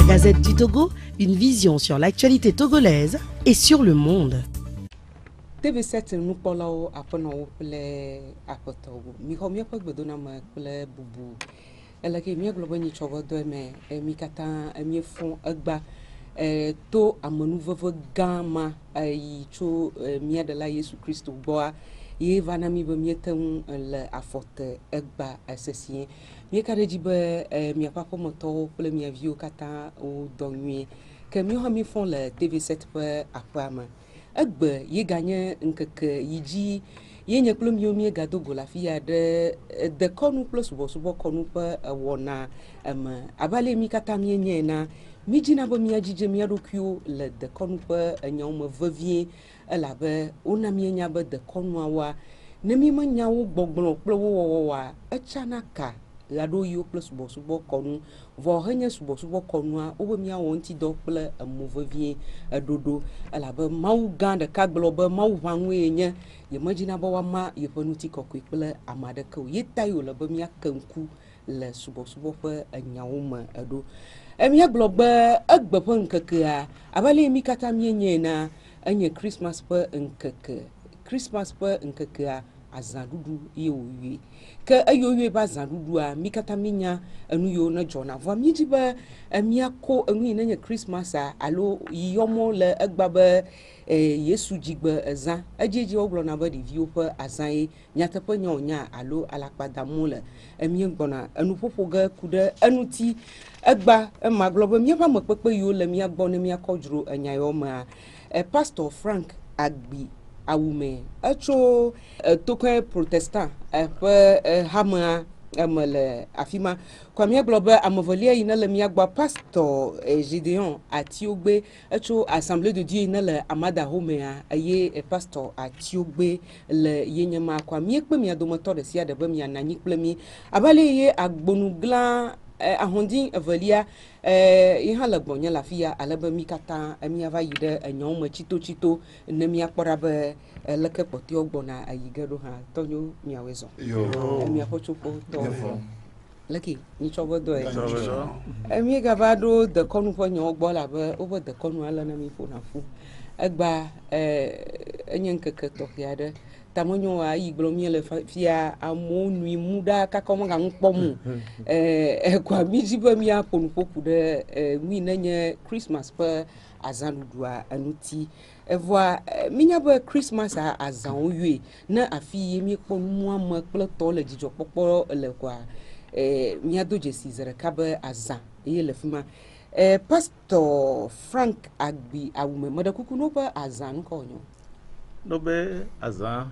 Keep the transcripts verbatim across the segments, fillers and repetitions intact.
Gazette du Togo, une vision sur l'actualité togolaise et sur le monde. T V sept nous parlons après nous les apporter. Mi comme y'a pas de besoin de les boubou. Elle a qui mi globe ni chogo de mais mi kata mi font agba to a manouveau gama ai cho mi de la Jésus Christ boa. Ye vana mi be mi ten le aforte agba assassin. Mi kare dibe mi papa moto pour mi avio kata o donnuit. Que mi ha mi font le T V sept pour après ma. Agbe ye gagne nkeke yiji ye nye kplom yo mi gado gola fia de de konu plus bo subo konu pa wona em abale mi kata mi nye na mi jina bo mi ajije mi adokyo le de konu pa nyom vevie la be ona mi nya be de konu awa ne mi ma nya wo gbogbon plo wo wa echana ka lado yo plus bo subo konu vo hanya subo subo konu a obo mi awon ti do ple amovevie dodo ala be mau gande ka globe mau wanwe nya ye majina ba wa ma ye panuti kokwe ple amade ko ye tayo le be mi akanku le subo subo pe anyawoma ado emi aglobe agbe pe nkeke a abale mi kata mi nye na anye Christmas pe nkeke Christmas pe nkeke a azadudu ye owie ke ayowie ba azadudu a mi kata minya anu yo na jona vo mi jibe mi akọ anu na nya Christmas a alo yomo le agba be Yesu jigbe azan ajeje oglo na ba di view pe azan e nyata pe nya onya alo alakpada mole mi ngbona anu popo ga kude anu ti agba ma globe mi ba mo pepe yo le mi agbo ne mi akodro anya yo ma Pastor Frank Agbi awume acho tokwe protestant pe hama amele afima kwa mi globe amovolia ina le mi agba Pastor Gideon Atiogbe acho assemblée de Dieu ina le amada homea aye Pastor Atiogbe le yenyama kwa mi ekpe mi adomoto de sia de be mi anani kple mi abale ye agbonu glan ahondi evelia eh ihe la gbonya la fia alebe mi kata mi ava yide enyo ma chito chito ne mi akpora be leke poti ogbona ayigero ha tonyo mi awezo yo mi apochupo to leki ni chobo do e mi gabado de konu po nyo ogbola be over de konu ala na mi fo na fu egba eh enyen keke to yade tamonyo a iglo mi le fia amonu imuda ka komo ga nkpomu eh kwa mi jibe mi aponu poku de mi nenye Christmas pe azanudua anuti evoa minya be Christmas a azan owie na afi mi ponu mu am kple to le jijo popo le kwa eh mi adoje sizere ka be azan ye le fuma eh Pastor Frank Agbi awume modakuku no be azan ko nyo no be azan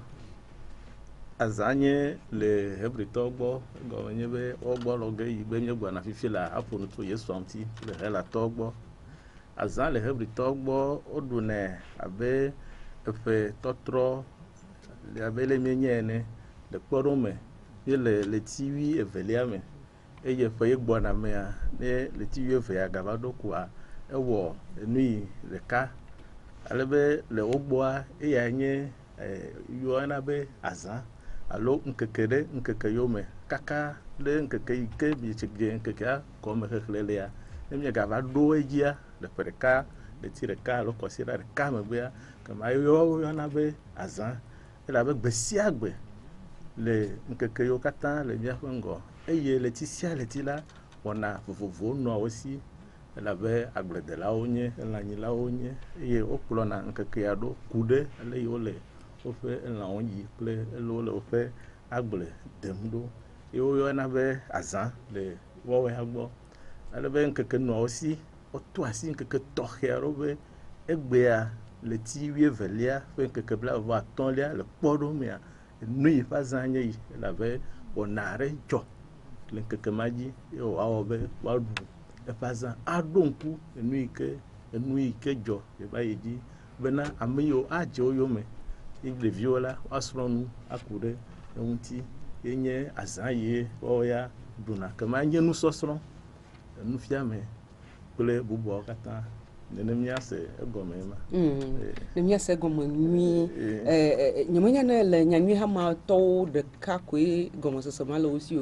azanye le hebrito gbo go nyebe ogbo loge igbe nyegwa na fifi la aponu to Yesu amti le hela togbo azan le hebrito gbo odune abe efe totro le abele menyene de porome le le tiwi evelia me eye fe egbo na me a ne le tiwi efe ya gabado kwa ewo enui le ka alebe le ogbo a eyanye yo na be azan alo nkekere nkeke yome kaka le nkeke ike bi chige nkeke a comme rekhlele ya emi gava do ejia le pereka le tireka lo kosira le kama bia kama yo yo na be azan ela be gbesia gbe le nkeke yo kata le bia ngo eye le tisia le tila ona vovovo no aussi ela be agbede la onye ela nyi la onye eye okulo na nkeke ya do kude le yo le ofe ela onyi ple elo le ofe agble demdo yo yo na be azan le wo we agbo ale be nkeke no aussi oto asi nkeke tohero be egbe a le ti wie velia fe nkeke bla va tonlia le podo mia nui fa zanye yi la be onare jo le nkeke maji yo awo be wa du e fa zan adonku nui ke nui ke jo e ba yiji bena amiyo ajo yo me igle viola asronu akude onti yenye azaye oya duna kama nye nu sosron nu fiame kule bubo kata nene miase egome ma mm ne miase egome nwi eh nyamanya na le nyanwi ha ma to de ka kwe gomo soso malo osio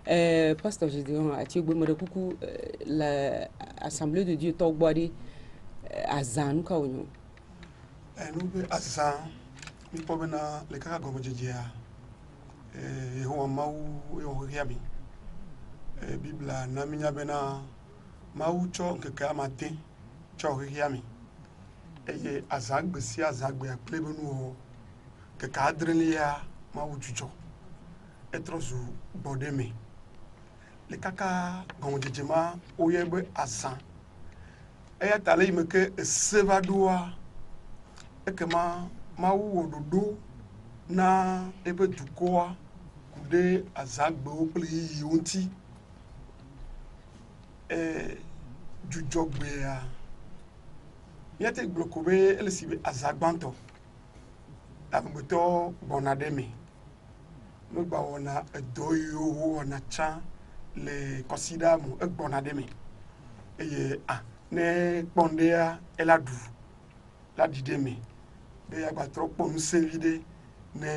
Euh, pasteur Gédéon, tu as beaucoup l'Assemblée de Dieu t'a boire à Zan Kaounou. Nous be asa mi pobena le kaka gomo jejea eh ho mau yo riami eh bibla na minya bena mau cho nke ka mate cho riami eh azag besi azag be plebenu ho ke ka adrelia mau jujo etrozu bodeme le kaka gomo jejema oyebe asa eya tale imeke sevadua ekema mawu wododo na ebe dukoa kude azagbe opele yi onti eh jujogbe ya yete blokobe elesibe azagbanto ambeto bonademe no gba wona edoyo wona cha le consider mo egbonademe eye ah ne pondea eladu la dideme be agba tropo nselide ne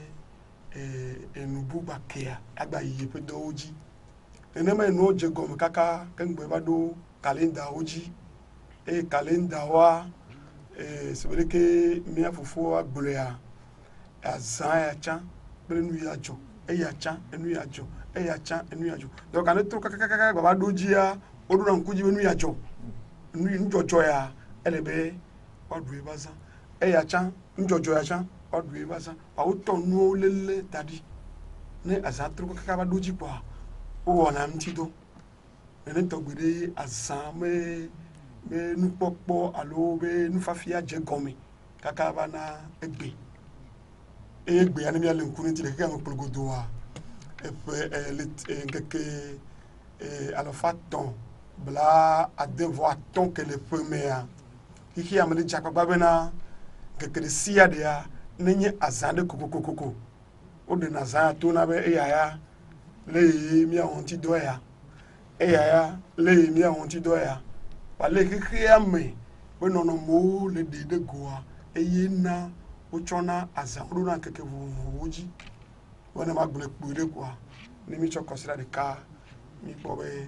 eh enubu bakea agba yiye pe do oji enema enu oje gom kaka kengbe bado calendar oji e calendar wa eh sebeleke mi afofo agbole ya azan ya cha brenu ya jo e ya cha enu ya jo e ya cha enu ya jo donc ane tro kaka kaka baba doji ya oduna nkuji enu ya jo enu njojo ya elebe ọdún ìbáṣá ẹ̀yà chán ńjọjọ ya chán ọdún ìbáṣá àwọn tọ̀ nù ó lélẹ̀ dàdí ní àṣà tó kọ́kọ́ bá dójì pọ̀ ó wọ̀ nà ń ti tó ẹni tọ̀gbẹ̀dẹ̀ àṣà mẹ́ mẹ́ nupọ̀pọ̀ àlọ́ mẹ́ nufafíà jẹ́ gọ́mi kàkà bá ná ẹgbẹ́ ẹgbẹ́ yanni mi alẹ́ nkúni tilẹ̀ kíkà ń polongo wa ẹ̀pẹ́ ẹ̀ nkẹ́kẹ́ ẹ̀ àlọ́fà tán bla àdéhùn àtọ́n kẹlẹ̀ pẹ́mẹ́ ya kiki amali jakpa babena kekere sia dia nenye azande kokokokoko o de na za to na be eyaya le mi ahonti doya eyaya le mi ahonti doya wale kiki ame we no no mo le de de goa eye na o chona azando na keke vuvuji wona magbele kpure kwa ni mi cho consider de ka mi pobe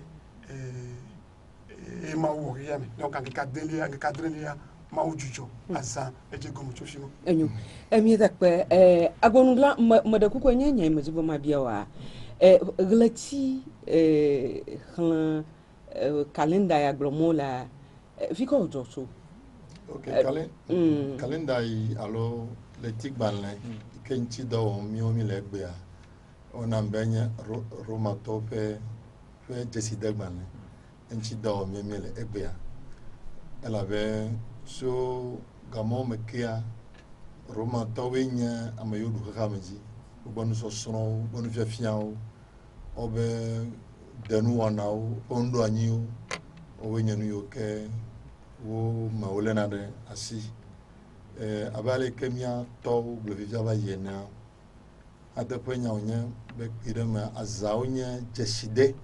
eh e ma wo yami donc en cas delia en cas delia ma ujujo asa eje gomo choshimo enyu emi dakpe eh agonugla madaku ko nyanya mazuba mabia wa eh glati eh kan calendar ya glomo la fiko ojoso okay calen calendar yi alo le tigbanle kenchi do mi o mi legbe a ona mbenya roma tope fe jesidegbanle enchi do mi mi le egbe a elle avait so gamo mekia roma tawenya amayodu kakameji bonu so sono bonu fiafiao obe denu wanao ondo anyo owenya nu yoke wo maolena de asi eh abale kemia to glovivia ba yena adapenya onya be kidama azaonya jeside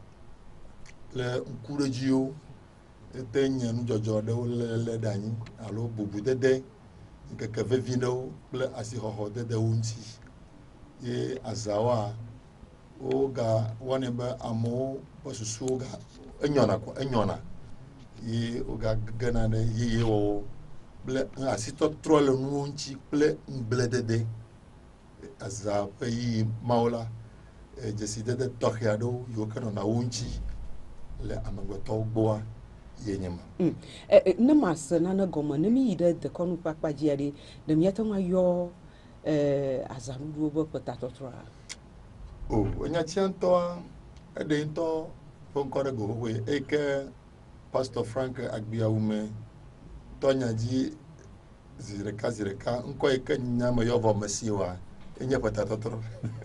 le nkurejio etenya nu jojo de le dani alo bubu dede nke keve vino ple asi hoho dede unti ye azawa oga wane ba amo posusu ga enyona ko enyona ye oga gana de ye ye o ple asi to trole nu unti ple mble dede aza pe yi maula e jesi dede tokiado yo kana na unti le amagwato gboa yenyema mm eh na masa na na goma na mi ida de konu pakpa jiade de mi atama yo eh azarudu bo patato tra o onya chianto ede into fon kore go we eke pastor Frank Agbiaume tonya ji zireka zireka nko eke nyama yo vo masiwa enye patato tra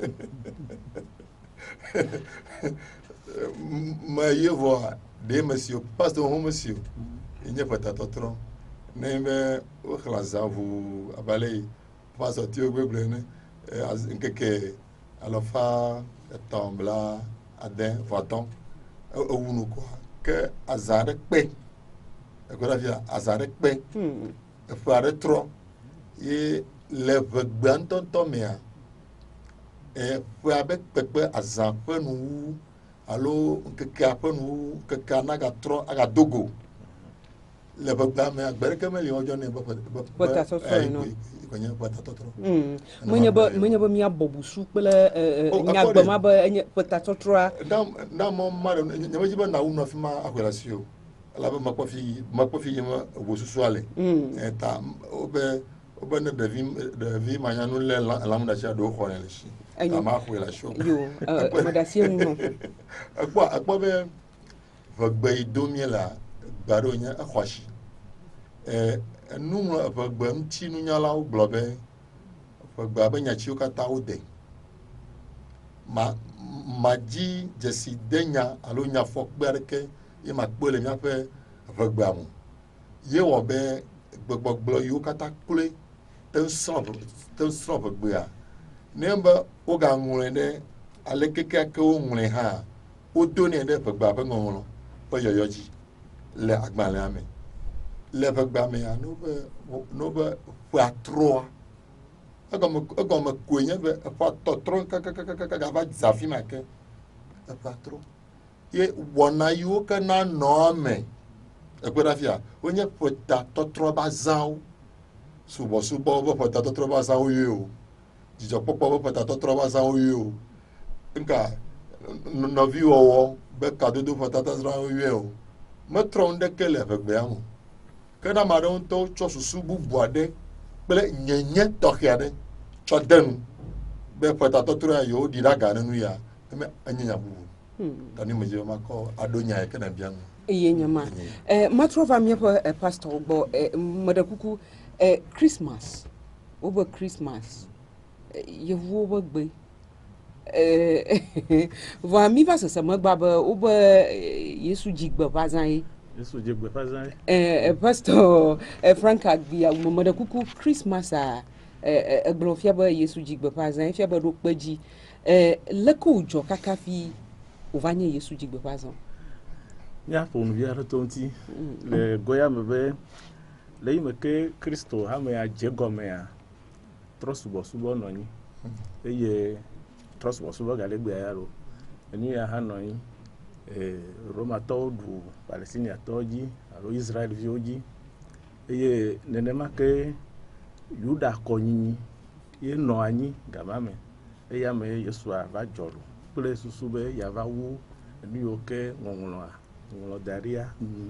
ma yevo de monsieur pasteur ho monsieur enye patato tra neme o khlazavu abale pasteur tio gbeble ne nkeke alofa tombla aden vaton owunu ko ke azare pe e ko la via azare pe hmm e fare tro e le gbanton to mea e fo abe pepe azan pe nu alo nkeke aƒe nu nkeke anaga trɔ aga dogo le gbegba me agbere ke meli wodzɔ ne be Ƒetatɔtrɔ no konye ƒetatɔtrɔ menye be menye be mia bɔbusu kple nyagbema be enye ƒetatɔtrɔa na na mo ma nye me dzi be na wu no fi ma ahwe la si o la be makpɔ fi makpɔ fi yema wo susu ale eta o be o be ne ɖevi ɖevi manyanu le lamu da sia do xɔ ne le si ta ma ahwe la si o yo me da si nu akpɔ akpɔ be vegbe yi do mie la gba ɖo nye exɔ asi enu vegbe ŋuti nunyalawo gblɔ be vegbe be nyatsiwo katã wode ma madzi dzesi de nya alo nyafɔkpe aɖeke ye makpɔe le míaƒe vegbea me ye wɔ be gbegbɔgblɔ yiwo katã kloe te srɔ̃ te srɔ̃ vegbea ne be wogaŋlɔe ɖe alekeke ke woŋlɔe hã wodonɛ ɖe vegbea ƒe ŋɔŋlɔ ƒe yɔyɔ dzi le agbalẽa me le vegbea mea no be no be ƒeatrɔa egɔme egɔme koe nye be eƒea tɔtrɔ kakakaka gava dze afi ma ke eƒea trɔ ye wɔna yiwo ke na nɔa me ekpe ɖe afia wonye ƒetatɔtrɔ ba zãwo subɔsubɔ be ƒetatɔtrɔ ba zãwo ye o dzidzɔkpɔkpɔ be ƒetatɔtrɔ ba zãwo ye o nka nɔviwɔwɔ be kadodo ƒetatɔtrɔ ye o metrɔ ŋɖeke le vegbea me ke ne ame aɖewo ŋutɔ tsɔ susu bubu aɖe kple nyenye tɔxɛ aɖe tsɔ de nu be ƒetatɔtrɔ yewo ɖi ɖe aga ne nu ya eme enye nya bubu ta ne me dze makɔ aɖo nya ke na bia nu eye nyama eh matrɔ va míaƒe pastor gbɔ eh meɖe kuku eh Christmas wo be Christmas yevuwo be gbe eh vɔ mi va sese megba be wo be Yesu dzigbe va zã ye Yesu dzigbe va zã ye eh pastor eh Frank Agbia meɖe kuku Christmas a eh egblɔ fia be Yesu dzigbe va zã ye fia be ɖo kpe dzi eh leke wodzɔ kaka fi wova nye Yesu dzigbe va zã míaƒo nuvi aɖe to ŋuti le goya me be le yi me ke Kristo hamea dze gɔmea trɔ subɔsubɔ nɔ anyi eye trɔ subɔsubɔ galegbea ya ɖo enu ya hã nɔ anyi Romatɔwo ɖu Palestiniatɔwo dzi alo Israelviwo dzi eye nenema ke Yuda kɔnyinyi ye nɔ anyi gama me eye ame Yesua va dzɔ ɖo kple susu be yava wu enu yiwo ke ŋɔŋlɔa ŋlɔ da ɖia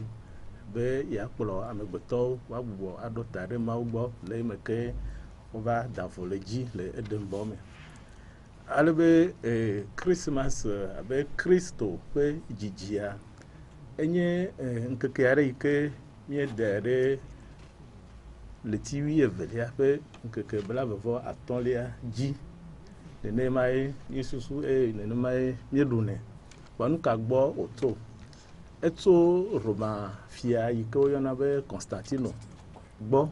be yeakplɔ amegbetɔwo woagbugbɔ aɖo ta ɖe Mawu gbɔ le eme ke wova da vo le dzi le Edenbɔ me alebe eh, Christmas abe Kristo ƒe dzidzia enye eh, ŋkeke aɖe yi ke míede ɖe leti wuievelia ƒe ŋkeke blaeve atɔ̃lia dzi nenemae míesusu eye nenemae míeɖunɛ vɔ nu ka gbɔ wòtso etso Roma fia yi ke woyɔna be Constantino gbɔ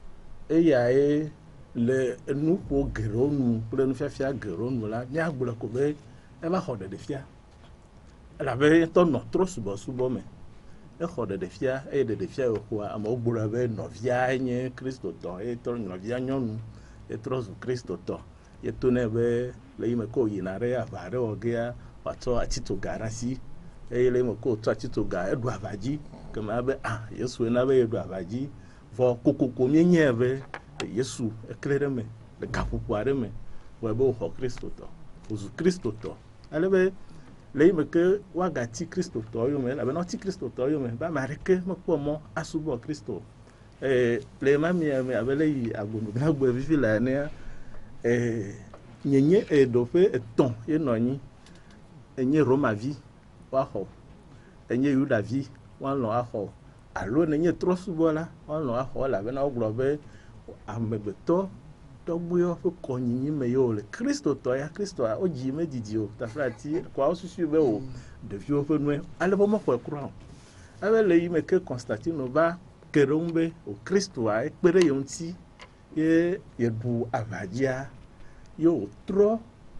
eyae le nuƒo geɖewo nu kple nufiafia geɖewo nu la míagblɔ ko be eva xɔ ɖeɖefia elabe etɔ nɔ trɔ subɔsubɔ me exɔ ɖeɖefia eye ɖeɖefia yoxoa amewo gblɔ be nɔvia nye kristotɔ eye trɔ nɔvia nyɔnu etrɔ zu kristotɔ yeto nɛ be le yi me ko yina ɖe aʋa aɖe wɔ gea wòatsɔ atitoga ɖe asi eye le yi me ko tsɔ atitoga eɖu aʋadzi kema be ah Yesu ena be yeɖu aʋadzi vɔ kokoko míenyae be Yesu ekle ɖe me le gaƒoƒo aɖe me wɔe be wòxɔ kristotɔ wòzu kristotɔ alebe le yi me ke woagati kristotɔ yome elabena woti kristotɔ yome be ame aɖeke mekpɔ mɔ asubɔ kristo eh, le ma mia me abe le yi agbonugagbe vivi le enea eh, nyenye eɖoƒe etɔ̃ ye nɔ anyi enye Romavi woaxɔ enye Yudavi woalɔ axɔ alo nenye trɔsubɔla woalɔ axɔ elabena wogblɔ be amegbetɔ tɔgbuiwo ƒe kɔnyinyi me yewo le kristotɔ ya kristoa wodzi medidi o tafra ti kɔa wosusu be o ɖeviwo ƒe nue ale be mexɔe kura o ebe le yi me ke Constantino va ke ɖe ŋu be o kristoa ekpe ɖe ye ŋuti ye yeɖu aʋadzia ye wòtrɔ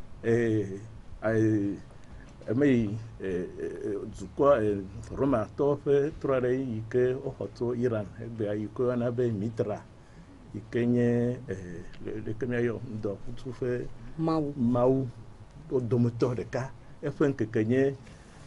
eme yi dukɔ Romatɔwo ƒe trɔ ɖe yi ke woxɔ tso Iran egbea yi ke woyɔna be Mitra yi ke nye ɖeke míayɔ ŋdɔ ƒutu ƒe Mawu Mawu wo dometɔ ɖeka eƒe ŋkeke nye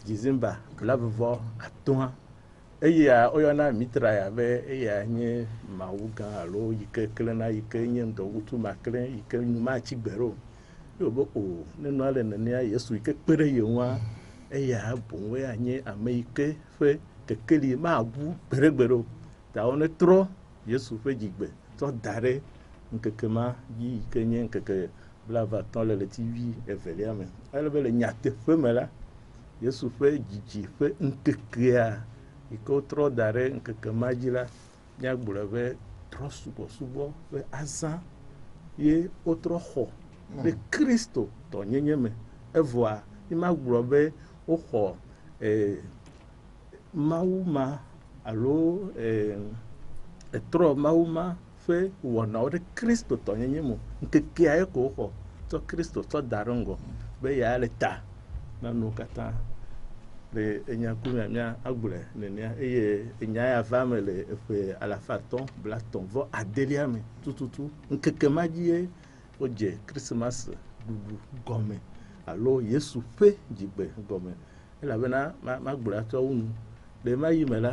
Dizimba la vevɔ atɔa eya oyɔna mitra ya be eya nye mawu gã alo yi ke klẽna yi ke nye ŋdɔwutu ma klẽ yi ke nu matsi gbe ɖo yo be o nenɔa le nenea Yesu yi ke kpe ɖe ye ŋua eya boŋ ya nye ame yi ke ƒe kekeli mabu gbeɖegbe ɖo ta wo ne trɔ Yesu ƒe dzigbe trɔ da ɖe ŋkeke ma dzi yi ke nye ŋkeke blavatɔ le leti wi evelia me ale be le nyateƒe me la Yesu ƒe dzidzi ƒe ŋkekea yi ke wotrɔ da ɖe ŋkeke ma dzi la míagblɔ be trɔ subɔsubɔ ƒe azã ye wotrɔ xɔ ɖe Kristo tɔnyenye me evɔa míagblɔ be woxɔ eh, Mawu ma alo eh, etrɔ Mawu ma ƒe wɔnawo ɖe Kristo tɔnyenye me ŋkekea ye ko woxɔ tsɔ Kristo tsɔ da ɖe ŋgɔ be ya le ta na nuwo katã le enya ku mia agblɔe nenea eye enya ya va me le eƒe alafa atɔ̃ blatɔ̃ vɔ adelia me tututu ŋkeke ma dzi ye wodze Christmas ɖuɖu gɔme alo Yesu ƒe dzigbe gɔme elabena magblɔe atsɔ wu nu le ma yi me la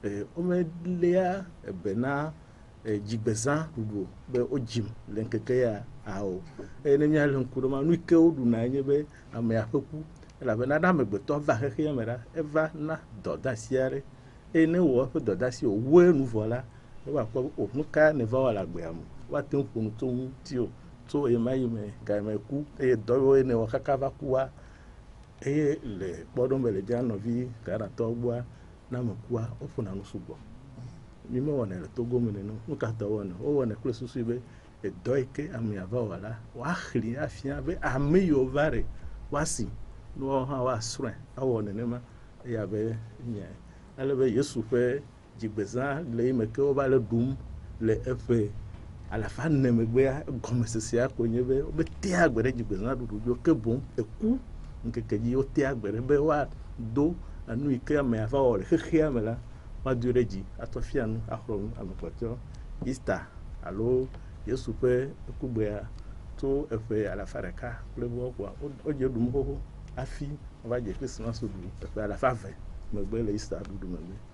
womeléa ebe na dzigbezã ɖuɖu be wodzim le ŋkeke ya awo eye ne míale ŋku ɖe ma nu ke woɖuna nye be amea ƒe ku elabena ne amegbetɔ va xexea me la eva na dɔdeasi aɖe eye ne wɔ eƒe dɔdeasi wòwɔe nu vɔ la woakpɔ be o nu ka ne va wɔ le agbea me woate ŋu ƒo nu tso ŋuti o tso eye ma yi me game ku eye dɔ yiwo ne wɔ kaka va kua eye le kpɔɖome le dzia nɔvi Ghanatɔwo gbɔa ne ame kua woƒona nu sugbɔ mi mewɔnɛ le Togo me nene nu ka tɔ wɔnɛ wowɔnɛ kple susu be edɔ yi ke amea va wɔ la woaxli afia be ame yiwo va ɖe woasi nuwo hã woasrɔ̃e awɔ nenema eya be nyae ale be Yesu ƒe dzigbezã le yi me ke wova le ɖum le eƒe alafa ne megbea gɔmesesea ko nye be wometea agbe ɖe dzigbezã ɖuɖu dzo ke boŋ eku ŋkeke dzi wotea agbe ɖe be woado anu yi ke amea va wɔ le xexea me la woadoe ɖe dzi atsɔ fia nu axlɔ nu ame kpɔtɔ Easter alo Yesu ƒe kugbea tso eƒe alafa ɖeka kple vɔ kpoa wodze ɖum xoxo afi va dze Christmas ɖuɖu eƒe alafa ve megbe le Easter ɖuɖu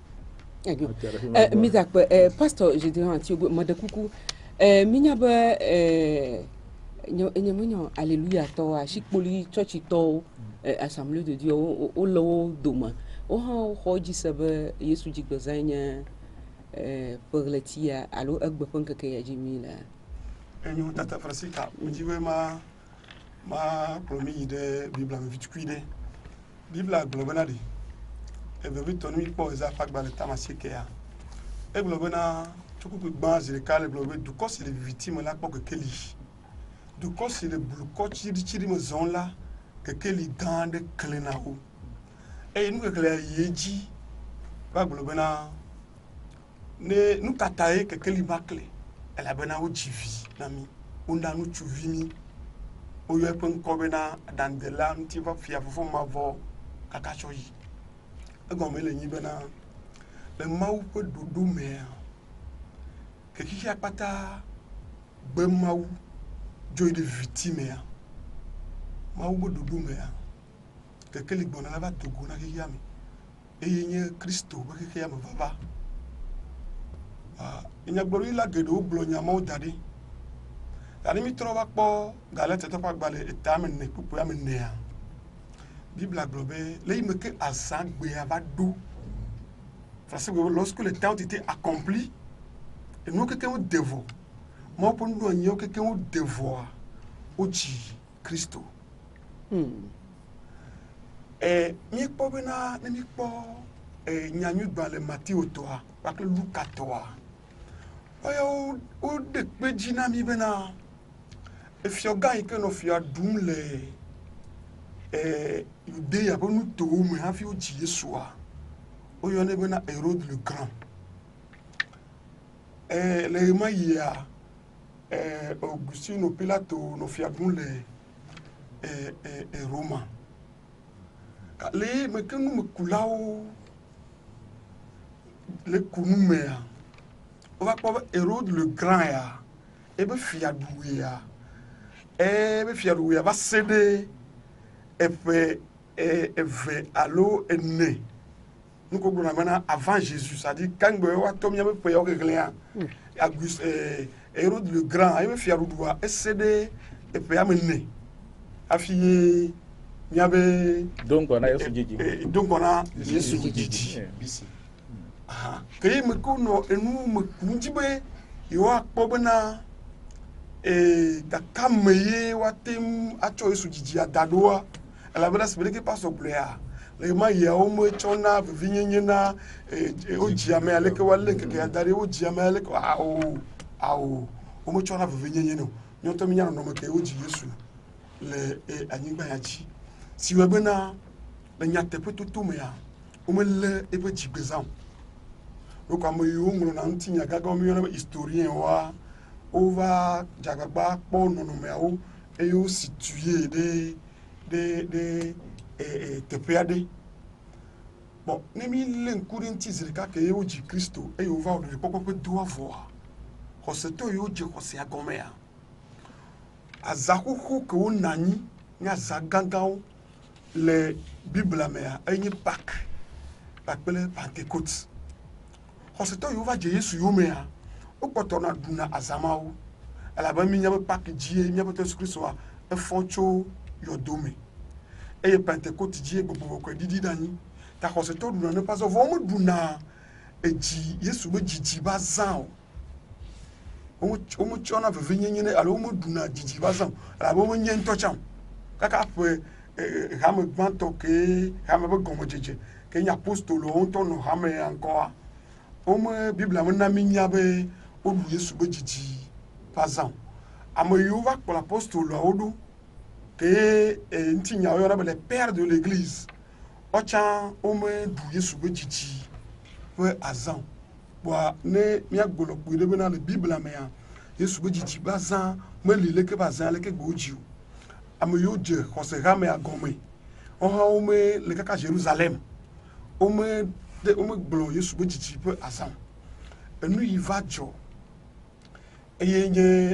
megbe. Mizakpe pastor Gédéon Antiogo mede kuku minya be nye menyo alléluia tɔwo asikpoli tsɔtsi tɔwo assemblée de Dieu wo le wo dome wo hã xɔ dzi se be Yesu dzigbezã nye ƒeɣletia alo egbe ƒe ŋkeke ya dzi mi le enyo tata Francisca wodzi be ma ma kplɔ mi yi ɖe Biblia me vitukui ɖe Biblia gblɔ bena ɖi evevitɔ nu mi kpɔ eza ƒe agbalẽ tame asiekea egblɔ bena tso kuku gbã zi ɖeka le gblɔ be dukɔ si le viviti me la kpɔ kekeli dukɔ si le blukɔ tsiɖitsiɖi me zɔm la kekeli gã aɖe klẽ na wo eye nu kekelea yi edzi va gblɔ bena ne nu ka ta ye kekeli ma klẽ elabena wodzi vi na mi wona ŋutsuvi mi woyɔ eƒe ŋkɔ bena aɖaŋudela ŋutiva fia fofo mavɔ kaka tsɔ yi egɔme le nyi bena le Mawu ƒe ɖoɖo mea kekixia kpata gbe Mawu dzo yi ɖe viviti mea Mawu ƒe ɖoɖo mea kekeli gbɔna la va do go na xexea me eye nye Kristo ƒe xexea me vava nyagblɔɖila geɖewo gblɔ nyamawo da ɖi da ɖi mi trɔ va kpɔ Galatitɔ ƒe agbalẽ eta ame ne kpukpu ame nea Biblia gblɔ be le yi me ke azã gbea va ɖo parce que lorsque le temps était accompli enuwo keke wo de vɔ Mawu ƒe nuɖoanyiwo keke wo de vɔa wodzi Kristo míekpɔ bena ne míekpɔ nyanyuigba le Matthew tɔa kpakple Luka tɔa woya woɖe kpe dzi na mi bena efiɔ gã yi ke nɔ fia ɖum le Yudea ƒe nutowo me hafi wodzi Yesua woyɔnɛ bena Hérode le Grand le ɣe ma yia Augustino Pilato nɔ fia ɖum le Roma le me ke numekulawo le ku nu mea wova kpɔ be Hérode le Grand ya ebe fiaɖuɣea ebe fiaɖuɣea va se ɖe eƒe et eve alo ene nous ko gblɔna bena avant Jésus c'est-à-dire quand gbe wa tɔ miabe ƒe yawo keklẽa Auguste Hérode le grand ayi be fiaɖuɖua ese ɖe eƒe ame ne hafi ye miabe donc on a Yesu dzidzi donc on a Yesu dzidzi ke ye me ko nɔ enu me kum dzi be yewoakpɔ bena gaka me ye woate ŋu atsɔ Yesu dzidzi ada ɖoa elabena si be ɖeke pastor gblɔa le ma yawo me tsɔna vevinyenye na wodzia me aleke woalé keke da ɖe wodzia me aleke awo awo wome tsɔna vevinyenye ne o nyɔtɔ mi nya nɔnɔme ke wodzi Yesu le anyigba ya dzi si wɔe bena le nyateƒetoto mea womelé eƒe dzigbezã o donc ame yiwo ŋlɔna ŋutinya gãgã miyɔna be historien wa wova dzagbagba kpɔ nɔnɔmeawo eye wo situe ɖe ɖe ɖe teƒe aɖe bon ne mi lé ŋku ɖe ŋuti zi ɖeka ke ye wodzi Kristo eye wova wɔ ɖeɖekpɔkpɔ ƒe do avɔa xɔsetɔ yiwo dze xɔsea gɔmea aza xoxo ke wona anyi nye aza gãgãwo le Biblia mea enye Pâques kpakple Pentecôte xɔsetɔ yiwo va dze Yesu yomea wokpɔtɔna ɖuna azamawo elabena mi nya be Pâques dzie míaƒe Yesu Kristoa efɔ tso yɔdo me eye Pentecôte dzie gbogbogbò ɖiɖi ɖe anyi ta xɔsetɔ ɖuna ne pasɔ vɔ womeɖuna edzi Yesu be dzidzi ba zã o wometsɔna vevenyenye ne alo womeɖuna dzidzi ba zã o elabena womenye ŋutɔ tsam kaka ƒe hame gbãtɔ ke hame be gɔmedzedze ke nye apostolowo ŋutɔ nɔ hamea ŋkɔa wome Biblia me na mi nya be woɖu Yesu be dzidzi ba zã o ame yiwo va kplɔ apostoloawo ɖo ke ŋutinyawo yɔna be le père de l'église wotsã womeɖu Yesu be dzidzi ƒe azã o boa ne míagblɔ le kpui ɖe bena le Biblia mea Yesu be dzidzi ba zã meli leke ba zã leke gbe wodzi o ame yiwo dze xɔse hamea gɔme wohã wome le kaka Jérusalem wome womegblɔ Yesu be dzidzi ƒe azã o enu yi va dzɔ eye nye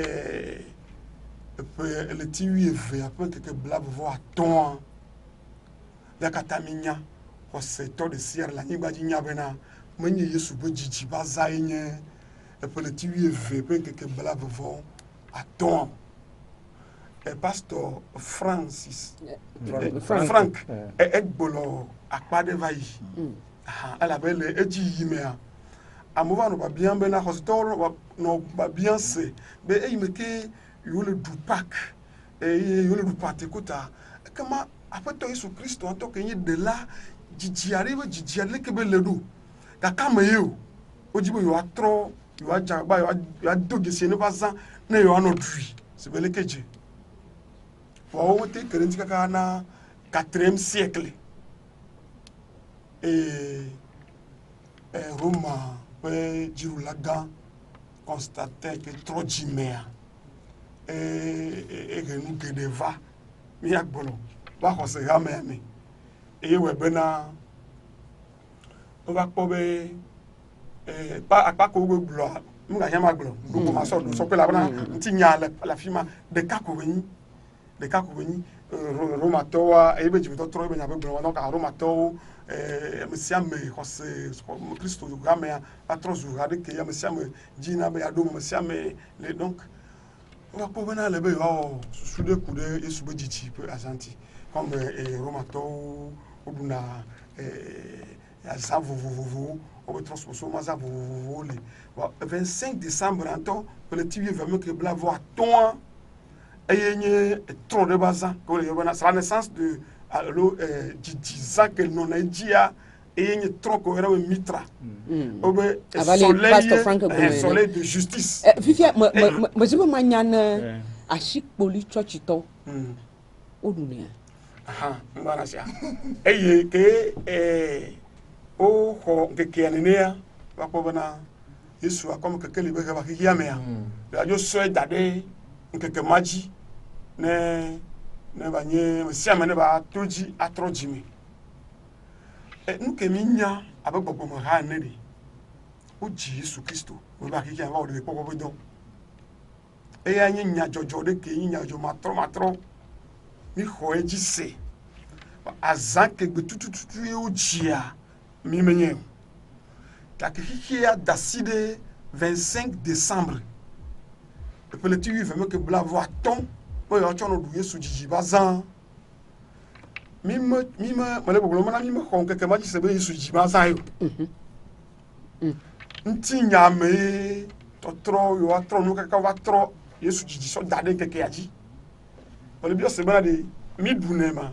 eƒe eleti wuieve aƒe ŋkeke blaeve atɔ̃a ya katã mi nya xɔsetɔ ɖe sia ɖe le anyigba dzi nya bena menye Yesu be dzidzi ba zã ye nye eƒe leti wuieve ƒe ŋkeke blaeve atɔ̃a pastor Francis Frank egblɔ akpa ɖe va yi elabe le edzi yi mea amewo va nɔ biabiam bena xɔsetɔwo nɔ biabiam se be eyi me ke yiwo le ɖu Pâques eye yiwo le ɖu Pentecôtea ekema aƒetɔ Yesu Kristo ŋutɔ ke nye ɖela dzidzi aɖe be dzidzi leke be le ɖo gake ame ye o wodzi be yewoatrɔ yewoadzagba yewoado dzesi ne va zã ne yewoanɔ ɖui si be leke dze vɔa womete ke ɖe ŋuti kaka na quatrième siècle et Roma ƒe dziɖula gã Constantin ke trɔ dzi mea ehe nu geɖe va míagblɔ va xɔse hamea me eye wɔe bena wova kpɔ be akpa ko wo gblɔa muganya magblɔ ɖoko masɔ ɖo sɔƒe labena ŋuti nya le afi ma ɖeka ko be nyi ɖeka ko be nyi Romatɔwoa eye be dzimetɔ trɔ ebe nya be gblɔ wa ka Romatɔwo ame sia ame xɔse Kristo hamea atrɔ zu ha ɖe ke ame sia ame dzina be yeaɖo ame sia ame le donc wova kpɔ bena le be yewoawɔ susu ɖe ku ɖe Yesu be dzidzi ƒe azã ŋuti comme Romatɔwo woɖuna azã vovovowo wobe trɔsubɔsubɔ ma azã vovovowo le vingt-cinq décembre ŋutɔ ƒe leti wuieve ke blaeve atɔ̃a eye nye trɔ ɖe ba zã ke wole yɔbena c'est la naissance de alo dzidzi zã ke nɔna edzia eye nye trɔ ke woyɔna be mitra wobe soleil de justice fifia mezi be manya ne asikpoli tsɔtsitɔ woɖunea ŋgbana sia eye ke woxɔ ŋkekea nenea va kpɔ bena Yesu akɔme keke li be heva xexia mea yeadzo sɔe da ɖe ŋkeke ma dzi ne ne ba nye me sia me ne ba to dzi atrɔ dzime nu ke mi nya abe gbɔgbɔme ha ene ɖe wodzi Yesu Kristo me ba xexia va wɔ ɖe kpɔkpɔ be dɔ eya nye nyadzɔdzɔ ɖe ke nye nyadzɔdzɔ matrɔ matrɔ mi xɔ edzi se azan ke gbe tutututu ye o dia mi menye ta ke kia décidé vingt-cinq décembre e pele ti vive me ke bla voir ton po yo chono du Yesu jiji bazan mi me mi me male bogolo mana mi me ko ke ke ma ji se be Yesu jiji bazan yo mhm nti nyame totro yo atro no ka ka wa tro Yesu jiji so dade ke ke aji ole bi o se bana de mi dunema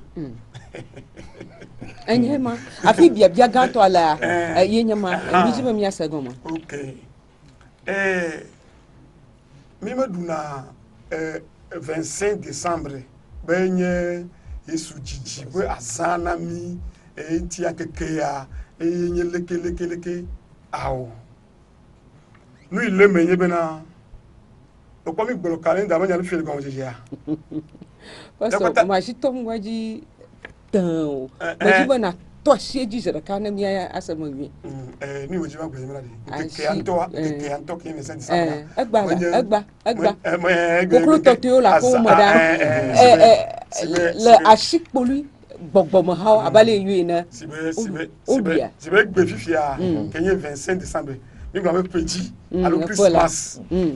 enye ma afi bia bia ganto ala yenye ma biji ba mi asego ma okay eh mi me duna eh vingt-cinq décembre benye Yesu jiji we asana mi e nti akeke ya e yenye leke leke leke awo nu ile menye bena o kwa mi gbolo calendar ma nya fi gon jeje ya parce ma shi tom waji tan waji bana to shi ji jira kana mi asama wi eh ni waji ma gbe mi la de ke anto ke ke anto ke me senti sa eh agba agba agba kokro to te o la ko mo da eh eh le ashikpolu gbogbo mo ha abale yu na sibe sibe sibe sibe gbe fifia kenye vingt-cinq décembre mi gba me petit alo Christmas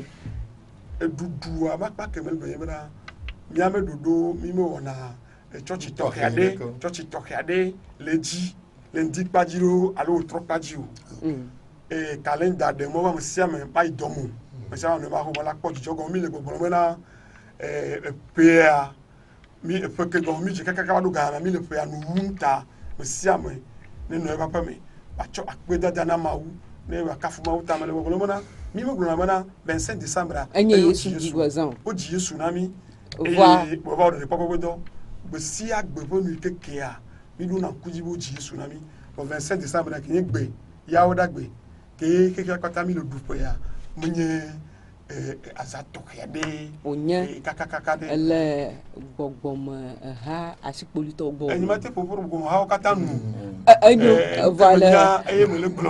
dudu abapa kemel be yebra mi ame dodo mi me wona church tokiade church tokiade leji lendi pajiro alo tro pajiro e calendar de mo ba mo sia me pa idomo me sia no ba ho la po jogo mi le gbogbo mo na e pea mi e peke go mi je kaka ka do ga mi le pea no munta me sia me ne no e papa me ba cho akpe dada na mawu ne wa kafu mawu ta me le gbogbo mo na mi me gbogbo na vingt-cinq décembre enye Yesu di gwazan o ji Yesu na mi Wa bo ba de papa do be si agbe bo nu keke a mi do na kuji bo ji Yesu na mi o vingt-cinq décembre na kinye gbe ya o dagbe ke keke akota mi lo du po ya munye eh azato ya de onye kaka kaka de ele gbogbo mo ha asipoli to gbo enyi mate poporo gbo ha o kata nu enyo voilà eye me le glo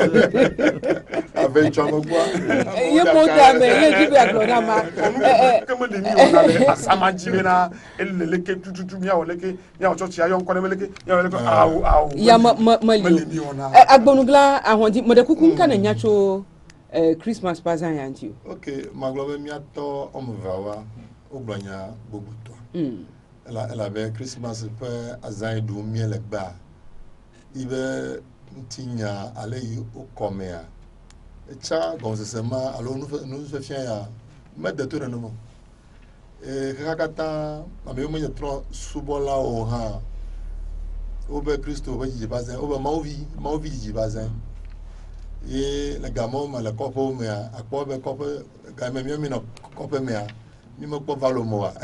avec chamo gbo ye mo da me ye ji be aglo na ma ke mo de mi o na le asama jibe na ele le ke tututu mi a o le ke mi a o church ya yo nkone mele ke ya o le ko awu awu ya ma ma li agbonugla ahondi mo de kuku nka na nyacho eh Christmas pazan yanti ok maglobe mi ato omvawa ogbanya gbogboto mm ela ela be Christmas pe azan du mi le gba ibe ntinya ale yi okomea echa gonzesema alo nu nu se fia ya me de to no mo e kakata ame mo nyetro subola o ha obe Christo be ji bazan obe mauvi mauvi ji bazan et le gamin ma la copo me a quoi be copo ga me mi no copo me a mi mo po valo mo a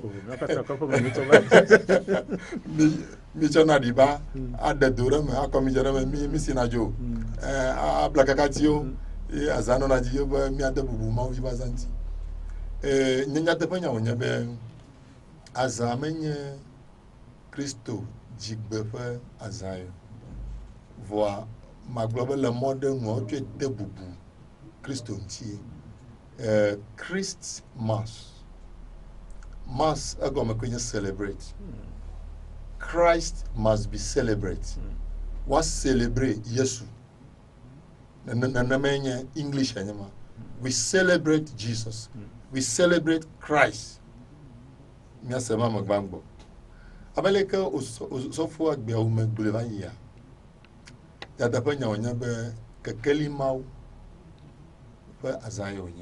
mi mi chona di ba a de dore me a ko mi jere me mi mi sinajo eh a blaka katio e azano na ji yo mi ade bubu ma wi bazanti eh nyanya de panya wonya be azamenye Christo jigbe fe azayo voa ma global le mode no tu de bubu Christo nti euh Christ mass mass ago me kwenye celebrate Christ must be celebrate what celebrate Yesu na na na menye English anyama we celebrate Jesus we celebrate Christ mi asema magbangbo abeleke osofo agbe o me gbelevan ya ya da panya wonya be kekeli mau be azayo onye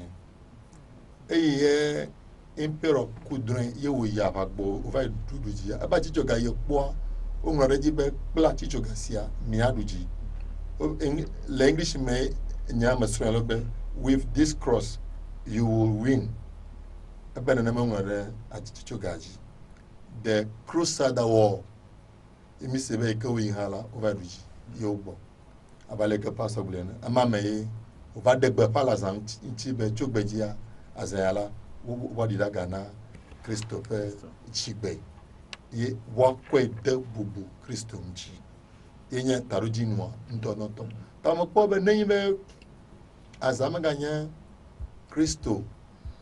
eye impero kudren ye wo ya bagbo o va dudu ji aba chicho ga ye po o nwere ji be pla chicho ga sia mi aduji le English me nya masra lo be with this cross you will win aba na na nwere a chicho ga ji the crusader war imi sebe ke wi hala o va duji yo gbo abaleke pasa gulene ama me o va de gbe pala zan nti be chogbejia azayala wo di daga na Christopher chigbe ye wa kwe de bubu Christo nchi yenye taruji nwa ndo noto ta mo po be neyin be azama ganya Christo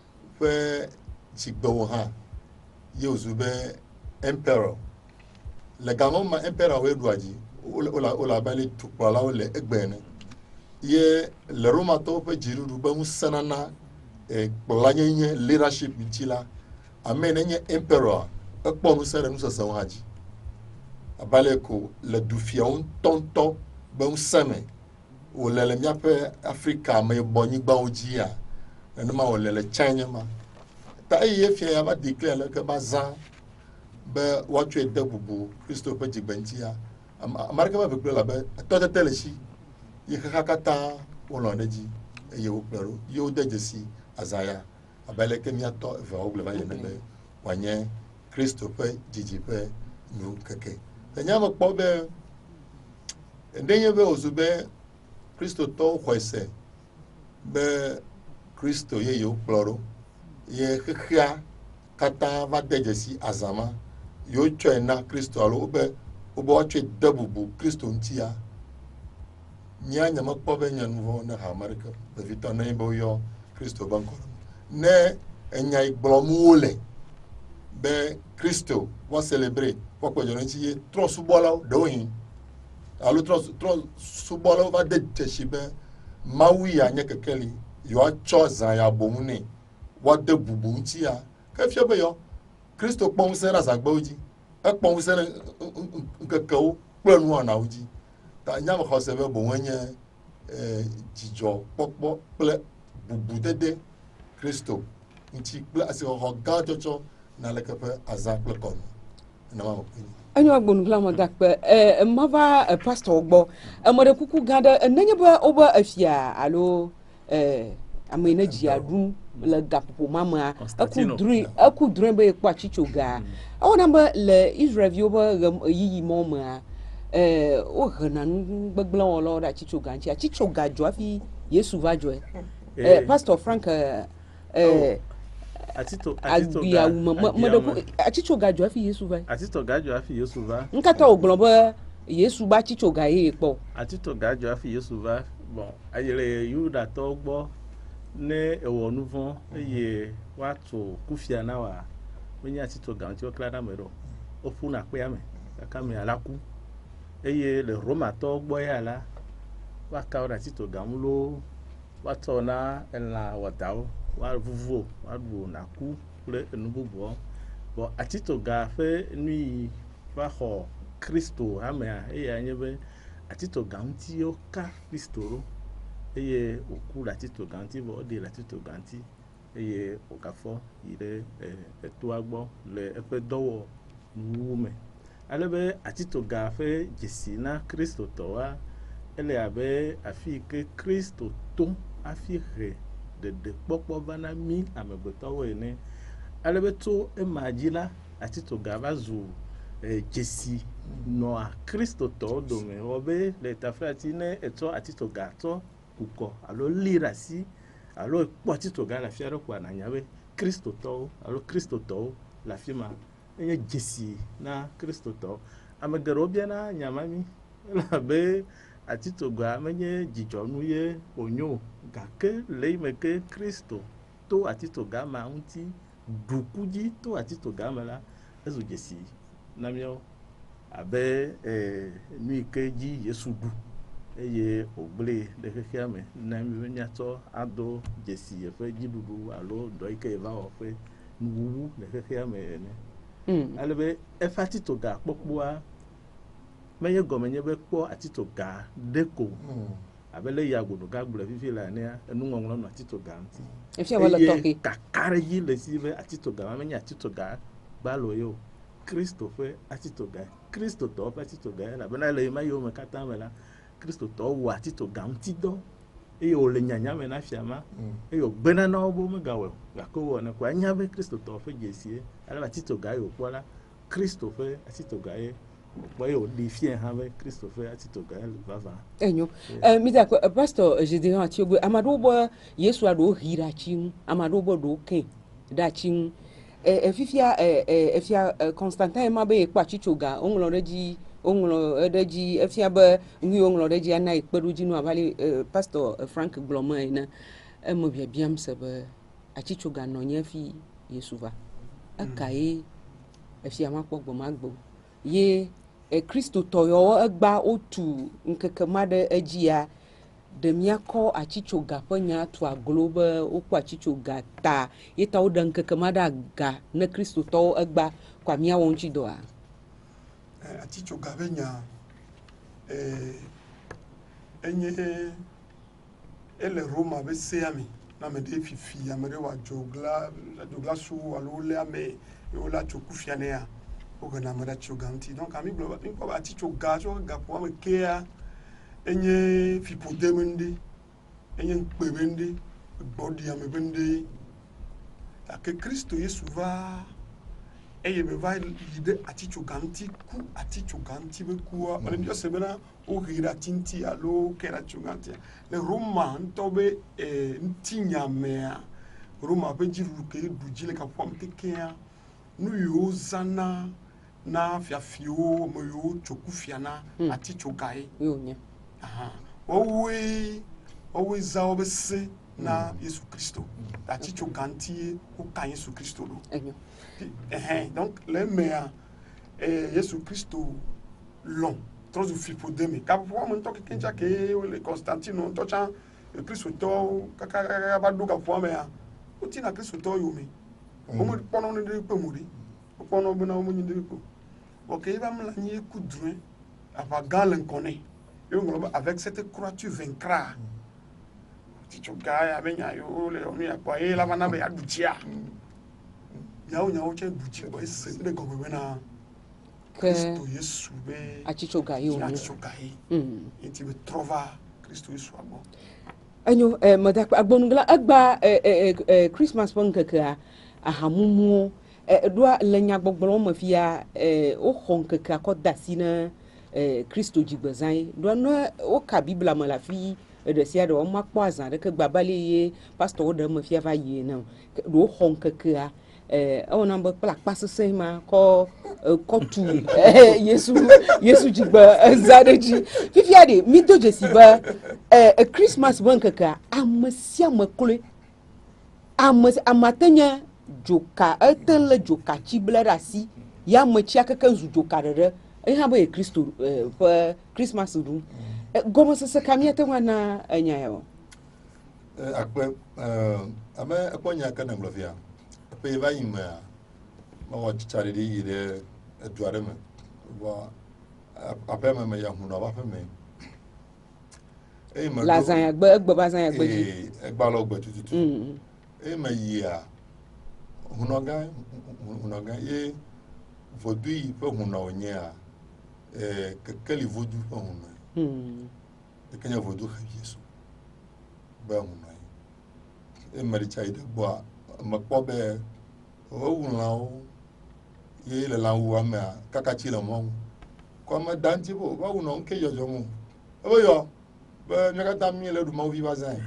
fe chigbe wo ha ye ozube emperor le gamo ma impera we duaji ola ola bali tukpala ole egbene ye le roma to pe jiru ba musanana e kplanye leadership ntila amen nye emperor ekpo musere nusa sawaji abale ko le dufia un tonto ba musame o le le miape africa me bonyi gba ojia ene ma o le le chanya ma ta ye fia ya ba declare le ke bazan be watwe de bubu Christopher jigbentia amarka ba be la be to de teleshi ye kakata o lo deji ye o plero yo de jesi azaya abale ke miato va o gleba ye be wanye Christopher jijipe nu keke nyama kpo be ndenye be ozube Christo to kwese be Christo ye yo plero ye khia kata va de jesi azama yo twe na Kristo alo obe obe watwe dabubu Kristo ntia nya nya makpo be nya nuvo na ha America be vita na ibo yo Kristo banko ne enya igbomu ole be Kristo wa celebrate wa ko jona nti tro subola do yin alo tro tro subola va de teshibe mawi ya nya kekeli yo choza ya bomune wa dabubu ntia ka fie be yo Kristo pon sera sagboji e pon sera nkekau planu na uji ta nyama khosebe bo wenye eh jijo popo ple bubu dede Kristo nti ple asi ho gajojo na lekepe azakle kono na ma opini anyo agbonu glamo dakpe eh mava pastor ogbo e mo de kuku gada enye ba oba afia alo eh amene jiadum le gapopo mama aku dru aku dru be kwa chichoga awona ba le Israel vi oba yiyi moma eh o hanan gbegblan o lo da chichoga ntia chichoga jo afi Yesu va jo eh pastor Frank eh atito atito ga mo chichoga jo afi Yesu va atito ga jo afi Yesu va nkata ogbon ba Yesu ba chichoga ye po atito ga jo afi Yesu va bon ayele yuda to gbo ne ewo nuvon eye watu kufia na wa onye atito ga nti o klada mero o funa pe ame aka mi alaku eye le Roma to gbo ya la wa ka ora atito ga mlo wa to na ela wadao wa vuvu wa du na ku le enububo bo atito ga fe nui fa ho Kristo ame eye anyebe atito ga nti o ka Kristo eye oku la tito ganti bo de la tito ganti eye okafo ire eto agbo le efe dowo nume alebe atito ga fe jesina Kristo to wa ele abe afi ke Kristo to afi re de de popo bana mi amegbeto we ne alebe to emajila atito ga bazu jesi no a Kristo to do me obe le tafrati ne eto atito ga to kuko alo lirasi alo potito ga la fiaro kwa na nyawe Kristo to alo Kristo to la fima enye jesi na Kristo to amegero bia na nyamami la be atito ga menye jijonu ye onyo ga ke leimeke Kristo to atito ga ma unti dukuji to atito ga mala ezo jesi na mio abe eh nuike ji Yesu du eye ogle de kekiame na mi nyato ado jesi efe jidudu alo do ike eva ofe nuwu de kekiame ne mm alebe efa atito ga popua meye gomenye be po atito ga deko mm abele ya godo ga gbule fifi la ne enu ngonglo no atito ga nti efia wala toki kakare yi le sibe atito ga menya atito ga balo yo Kristo fe atito ga Kristo to atito ga la bena le mayo me katamela Kristo to wa atito ga ntido e o le nyanya me na fiama e o gbena na obo me gawe ga ko wona kwa nyabe Kristo to fe jesie ala atito ga yo kwala Kristo fe atito ga e kwa yo di fien have Kristo fe atito ga le bava enyo eh mi da pastor je dirais atiogwe amado bo Yesu ado hira chin amado bo do ken da chin eh fifia eh efia Constantin ma be kwa chichoga onlo reji onlo edeji efia ba ngi onlo reji ana ikperuji no abali pastor Frank Gloma ina emo bia biam se ba achichoga no nya fi Yesu va akai efia makpo gbo magbo ye e Kristo toyo egba otu nkekema de ejia de miako achichoga panya to aglobe okwa achichoga ta yeta oda nkekema da ga na Kristo to egba kwa mia wonchi do a achichoga benya eh enye ele Roma be seami na me de fifi amere wa jogla jogla su walole ame yola chokufiane ya ogana mara choganti donc ami globa mi ko ati choga so ga po me kea enye fipodemende enye nkpebende body ame bende ta que Kristo Yesu va eye me va yide ati choganti ku ati choganti be kuwa ole ndio sebena o gira tinti alo kera choganti le Roma ntobe e ntinya mea Roma be jiru ke dujile ka po me kea nu yo zana na fiafio mo yo chokufiana mm. ati chogai yo nya aha owe owe za obese na mm. Yesu Kristo mm. ati choganti o kan Yesu Kristo do enyo eh donc le mea eh Yesu Kristo long trop fipo demi ka po mo to ke kenja ke le Constantino to cha Kristo to kaka ba do ka po mea o ti na Kristo to yo mi o mo pono ne de pe muri o pono bena o mo ni de ko ok il va me l'agner coup de droit avant galen connaît et on avec cette croix tu vaincras ti choga abenya yo le oni apa e la bana be adutia ya o nya o che duchi bo ese de go be na Cristo Yesu be achichoga yo achichoga mm e ti be trova Cristo Yesu abo enyo eh madak agbonungla agba eh eh Christmas bonkeka ahamumu eh doa lenya gbogboro mo fia eh o honkeka akoda sina eh Kristo jigbezan do no o ka bibla ma la fi de sia do mo akpo azan de ke gbabale ye pastor de mo fia va ye na do honkeka eh o na mbo pla pasese ma ko ko tu eh Yesu Yesu jigba zadeji fifia de mi do jesiba eh Christmas bonkeka amasia makule amas amatanya joka etele joka chiblera si ya machia kaka zu joka rere e ha ba Kristo eh Christmas ru gomo sese kamiete wana anya yo eh akwe eh ame akonya kana mlovia pe va ima ma wa charity ide eduare me wa ape me me ya huna ba fe me e ma lazanya gbe gbe bazanya gbe ji e gba lo gbe tutu e ma yia hunoga hunoga ye vodui pe huna onya eh kekeli vodu pe huna hmm e kenya vodu ha Yesu ba huna e mari chaide gbo makpo be o wunlawo ye le lawo ame kaka chi le mo ko ma danti bo ba wuno nke yojo mo o yo be nyaka tammi le du ma vi bazan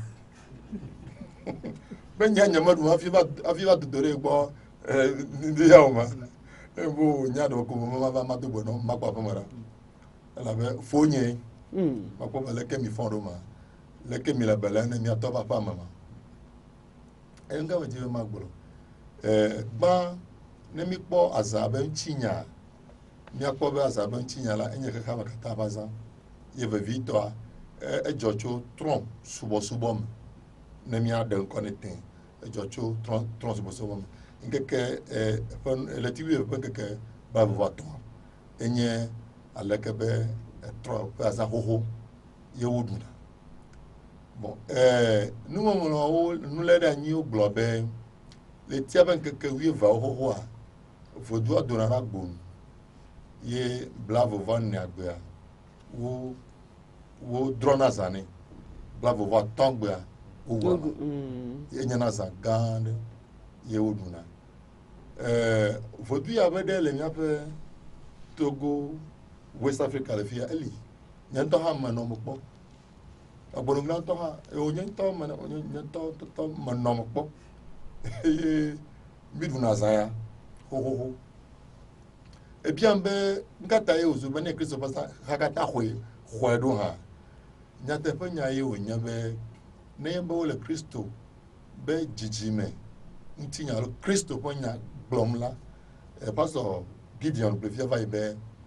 be nya nya ma du ma fi ba afi ba dodore gbo eh ndi ya o ma e bo nya do ko ma ba ma do bo no ma pa pa mara la be fonye mm ma ko ba le ke mi fondo ma le ke mi la bela na mi ato papa mama e nga we ma gboro eh ba ne mi kpo azabe nchinya mi akpo be azabe nchinya la enye kaka makata baza ye ve vito e jocho tron subo subo m ne mi ade connecting e jocho tron tron subo subo m ngeke eh fon le tiwi e ngeke ba voto enye aleke be tron aza hoho ye wuduna bon eh nous mo nous le danyi o globe le tiaba ngeke wi va hoho a vodua donara gbon ye blavo van agbea wo wo drona zane blavo va tongbea wo ye nyana za gande ye woduna eh vodua bede le nyape Togo West Africa le fia eli nyanto ha mano mpo agbonu nyanto ha e o nyanto mano nyanto to mano mpo e miduna zaya ho ho ho e bien be ngata ye ozu bene Kristo pasa hakata hwe hwedo ha nyate panya ye onya be ne mbo le Kristo be jijime ntinya lo Kristo panya blomla e pastor Gideon be fia vai be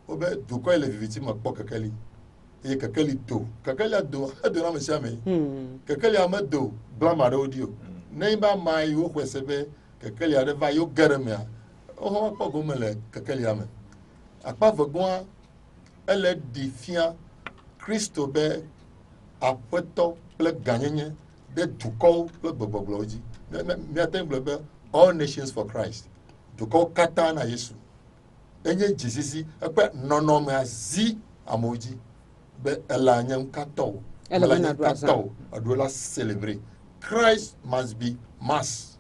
obe dukɔ le viviti me kpɔ kekeli eye kekeli do kekeli do edo na me sia me kekeli ame do blama ɖewo di o ne ba ma yi wo xɔ se be kekeli aɖe va yo ge ɖe mea o hã kpɔ gome le kekeli ame akpa vegoa ele ɖi fia Kristo be aƒetɔ kple ganyenye ɖe dukɔwo kple gbegbɔgblɔwo dzi miate gblɔ be all nations for Christ dukɔwo katã na Yesu enye dzisisi eƒe nɔnɔmea zi amewo dzi be ele anye ŋkatɔwo ele anye ŋkatɔwo eɖo la célébrer Christ must be mass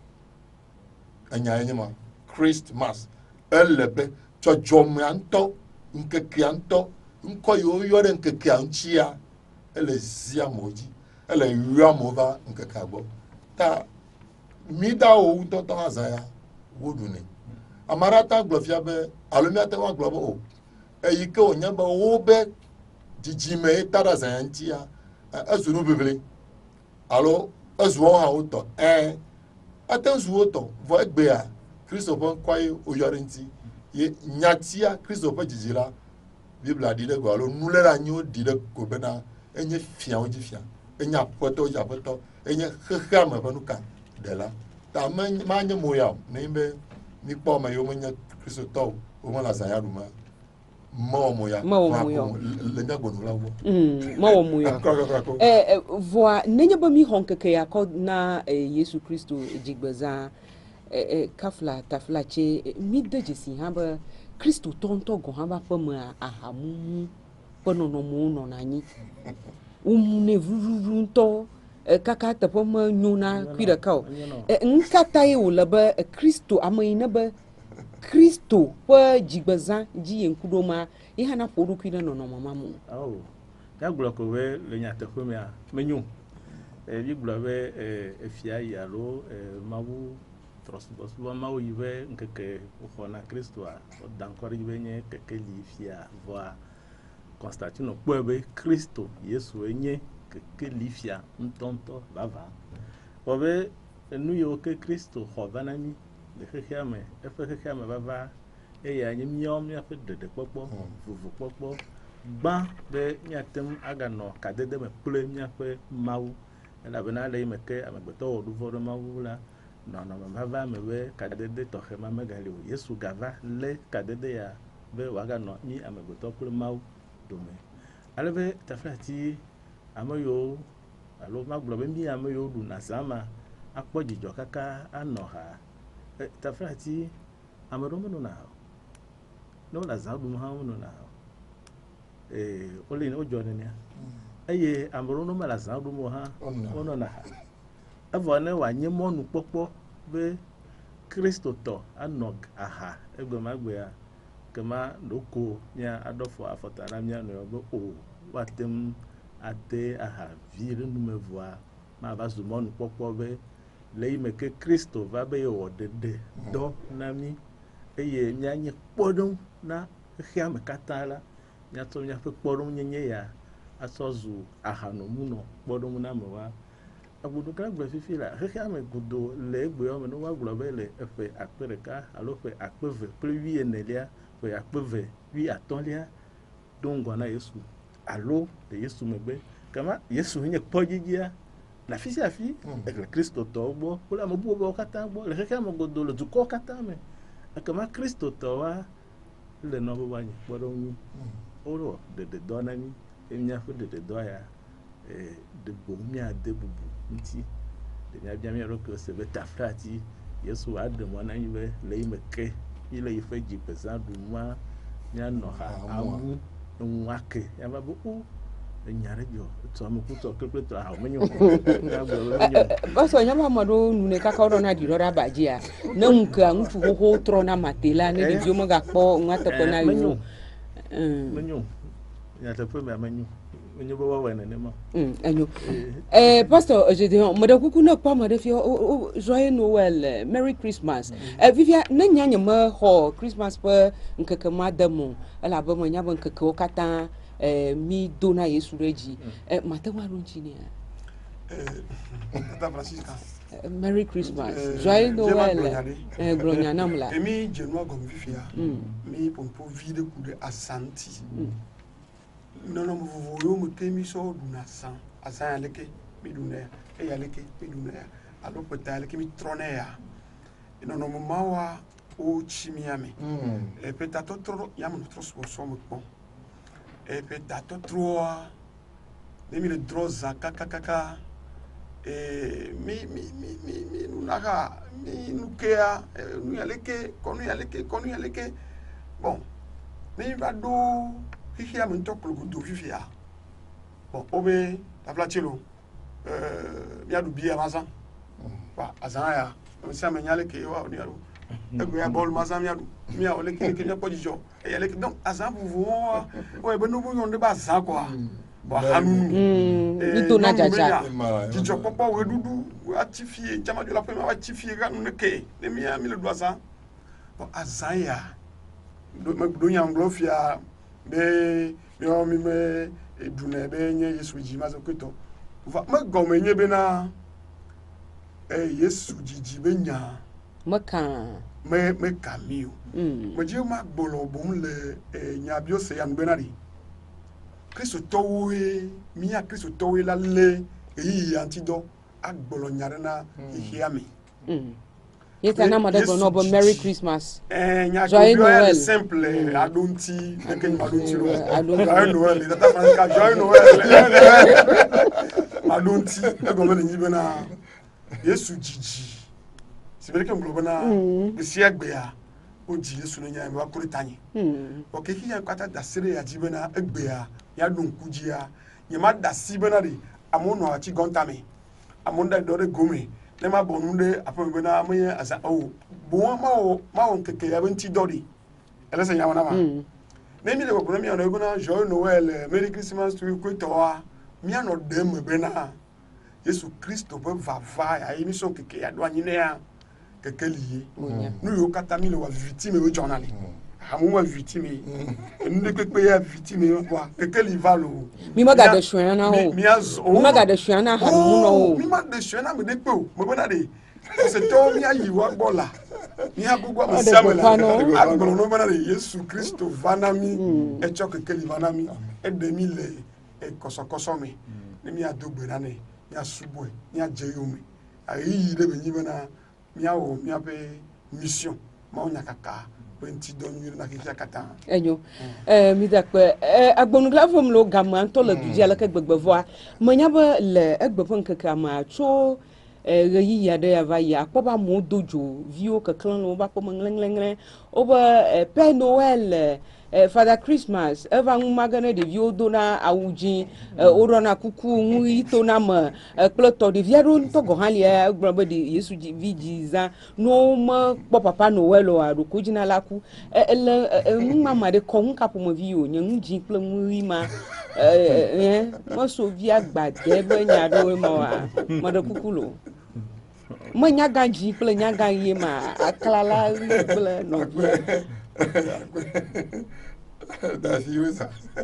enya enye ma Christ mass ele be dzɔdzɔmea ŋutɔ ŋkekea ŋutɔ ŋkɔ yiwo yɔ ɖe ŋkekea ŋutia ele zi amewo dzi ele yɔ amewo va ŋkekea gbɔ ta mi dawo ŋutɔ tɔ hã zã ya woɖu nɛ ame aɖe ata gblɔ fia be alo míate ŋu agblɔ be o eyi ke wònye be wo be dzidzime ye ta ɖe azã ŋutia ezu nu ʋiʋli alo ezu wo hã wotɔ ɛ ate zu wotɔ vɔ egbea Kristo ƒe ŋkɔe woyɔ ɖe ŋuti ye nyatia Kristo ƒe dzidzi la Biblia ɖi ɖe go alo nuléle anyiwo ɖi ɖe go bena enye fiawo dzi fia enye aƒetɔwo dzi aƒetɔ enye xexea me ƒe nuka ɖela ta manye mo ya o ne be mi kpɔ ame yiwo menye kristotɔwo wome le azã ya ɖu me mewɔ mo ya le nyagbɔnu la gbɔ mewɔ mo ya vɔa nenye be mi xɔ ŋkeke ya kɔ na Yesu Kristo dzigbezã kafla tafla tse mi de dzesi hã be Kristo tɔntɔ gɔ hã va ƒe me ahamumu ƒe nɔnɔmewo nɔna anyi womu ne vuvuvu ŋutɔ kaka teƒe menyo na kui ɖeka o nu katã ye wòle be Kristo ame yi ne be Kristo ƒe dzigbezã dzi ye ŋku ɖo ma ye hã na ƒo ɖokui ɖe nɔnɔme ma me o nyagblɔ ko be le nyateƒe mea menyo mi gblɔ be efia yi alo mawu trɔsubɔsubɔ mawu yi be ŋkeke woxɔ na Kristoa woda ŋkɔ ɖe be nye kekeli fia vɔa Constantino kpɔe be Kristo Yesu enye kekeli fia ŋutɔŋutɔ vavã vɔ be enu yiwo ke Kristo xɔ va na mi le xexea me eƒe xexea me vava eya nye míawo míaƒe ɖeɖekpɔkpɔ vuvukpɔkpɔ gbã be míate ŋu aganɔ kadede me kple míaƒe Mawu elabena le yi me ke amegbetɔ wɔ nu vɔ̃ ɖe Mawu la nɔnɔme vava me be kadede tɔxɛ ma megali o Yesu gava lé kadede ya be wòaganɔ mí amegbetɔ kple Mawu dome alebe taflati ame yiwo alo magblɔ be mí ame yiwo ɖuna zã ma akpɔ dzidzɔ kaka anɔ ha taflati ame ɖewo menɔna ha o ne wole azã ɖum hã menɔna ha o ee wole wodzɔ nenea eye ame ɖewo ne mele azã ɖum o hã wonɔna ha evɔ ne wòanye mɔnukpɔkpɔ be kristotɔ anɔ aha egbe ma gbea kema ɖoko mía aɖɔ fɔ afɔta na mía nɔewo be o woate ŋu ade aha vi ɖe nume vɔa mava zu mɔnukpɔkpɔ be le yi me ke Kristo va be yewɔ ɖeɖe dɔ na mí eye míanye kpɔɖeŋu na xexea me katã la míatsɔ míaƒe kpɔɖeŋu nyenye ya atsɔ zu ahanomunɔ kpɔɖeŋu na amewoa agbodo gã gblɔ fifi la xexea me godo le egbewo me ne woagblɔ be le eƒe akpe ɖeka alo ƒe akpe ve kple wi enelia ƒe akpe ve wi atɔ̃lia do ŋgɔ na Yesu alo le Yesu megbe kama Yesu nye kpɔdzidzia le afi sia afi le kristotɔwo gbɔ kple ame bubuwo katã gbɔ le xexea me godo le dukɔwo katã me ekema kristotɔwoa le nɔ be woanye kpɔɖeŋu nyui wowɔ ɖeɖedɔ na mí eye míaƒe ɖeɖedɔ ya de boŋ míade bubu ŋuti le míabia mía ɖokuiwo se be taflati Yesu aɖe mɔ na mí be le yi me ke mí le yi ƒe dzigbezã ɖumua míanɔ ha amu eŋu ake yava be o enya ɖe dzɔ tɔ amekutɔ kpekpetɔ ahɔ menyo bɔsɔ nyɔnu ame ɖewo nu ne kaka woɖɔna ɖi ɖɔ ɖe aba dzia ne ŋu kea ŋutsu xoxo trɔna mate la ne ɖeviwo megakpɔ nua teƒe na yewo menyo nyateƒe mea menyo menyo be woawɔe nenema enyo eh pastor Gedeon me ɖe kuku ne kpɔ ame ɖe fia joyeux Noël Merry Christmas vivia ne nya nye me xɔ Christmas ƒe ŋkeke ma de mo elabe me nya be ŋkekewo katã mi do na Yesu ɖe dzi mate ŋu aɖo ŋuti nea Tata Francisca. Merry Christmas. Euh, Joyeux Jésus Noël. gloriade. Eh, glorianam la. Et mi Genoa comme vifia. Mm. Mi pour pour vide coup de asanti. Non non vous voyez me que mi so duna san. Asan aleke mi duna e aleke mi duna. Alors peut-être aleke mi tronea. Non non mawa o chimiame. Et peut-être trop yam notre sponsor me bon. Et peut-être trop demi le droza kaka kaka. E mi mi mi mi mi nunaka mi nukea nu yaleke konu yaleke konu yaleke bon mi va do hihia mi ntoklo go do fifia bon obe la platilo euh mi adu bia mazan ba azan ya mi sa me nyaleke wa oni adu ego ya bol mazan mi adu mi a ole ke ke nya podijo e yaleke donc azan vous voir ouais ben nous on de ba azan quoi bon hanunu Ni dona jaja. Jijo papa we dudu atifie chama de la première atifie ga no ke ne mi mi le doisa bon azaya do me do nyam glofia be yo mi me edune be nye Yesu ji ma zo kweto va me go me nye be na eh Yesu ji be nya Maka. me me kamio Mm. me je ma gbolo bom le nya bio se ya no be na ri Kristo towe mi a Kristo towe la le eyi antido agbolo nyare na ihiami Mm. Yeta na mother go no but Merry Christmas. eh nya Joyeux go Noël. simple adonti eke ni adonti ro Adonti. Joyeux Noël tata Francisca Joyeux Noël adonti e go me ni be na Yesu jiji sibere ke nglo na be si egbe a o ji Yesu no nya me ba kuri tanye Mm. o ke ki ya kwata da sire ya jibe na egbe a ya don kujia ye ma da sibe na ri amono achi gontame amonda dore gome ne ma bonunde apo be na amoye asa o bo ma o ma o keke ya benti dori ele se nyawana ma Mm. ne mi le ko mi ona eguna Joyeux Noël Merry Christmas to you kwetoa mi ano dem be na Yesu Kristo be vava ya imi so keke ya do anyine ya keke liye nu yo kata mi le wa victime we journal amu wa victime nde pepe ya victime wa keke li valo Mi ma ga de hwan na ho. mi azo Mi ma ga de hwan na ha mu no ho. mi ma de hwan na me de pe o mo be na de se to mi ayi wa gbola mi agugwa mo samela agboro no be na de Yesu Kristo vanami e cho keke li vanami e de mi le e kosokoso mi ni mi adogbe na ne mi asubo mi ajeyomi ayi de be nyi be na mi awo mi ape mission ma onya kaka twenty don yiri na kiki akata Enyo. Eh mi da pe eh agbonugla fom lo gama to le dudi ala ke gbegbe voa. Manya ba le egbe pon kaka ma cho eh reyi ya de ya va ya ko ba mo dojo vio ke klan lo ba ko mnglenglengle o ba eh, Père Noël eh, Father Christmas eva ngmagane de vio dona awuji eh, orona kuku ngui to na ma eh, kloto de viaro to go hali eh gbe de Yesu ji vijiza no ma po Papa Noël o ado ko jina la ku ele ngmama de ko nka po mo vio nyen ji ple ngui ma eh eh mo so vi agba de be nya do ma wa ma de kuku lo mo nya ganji ple nya gan ye ma aklala ple no da siwesa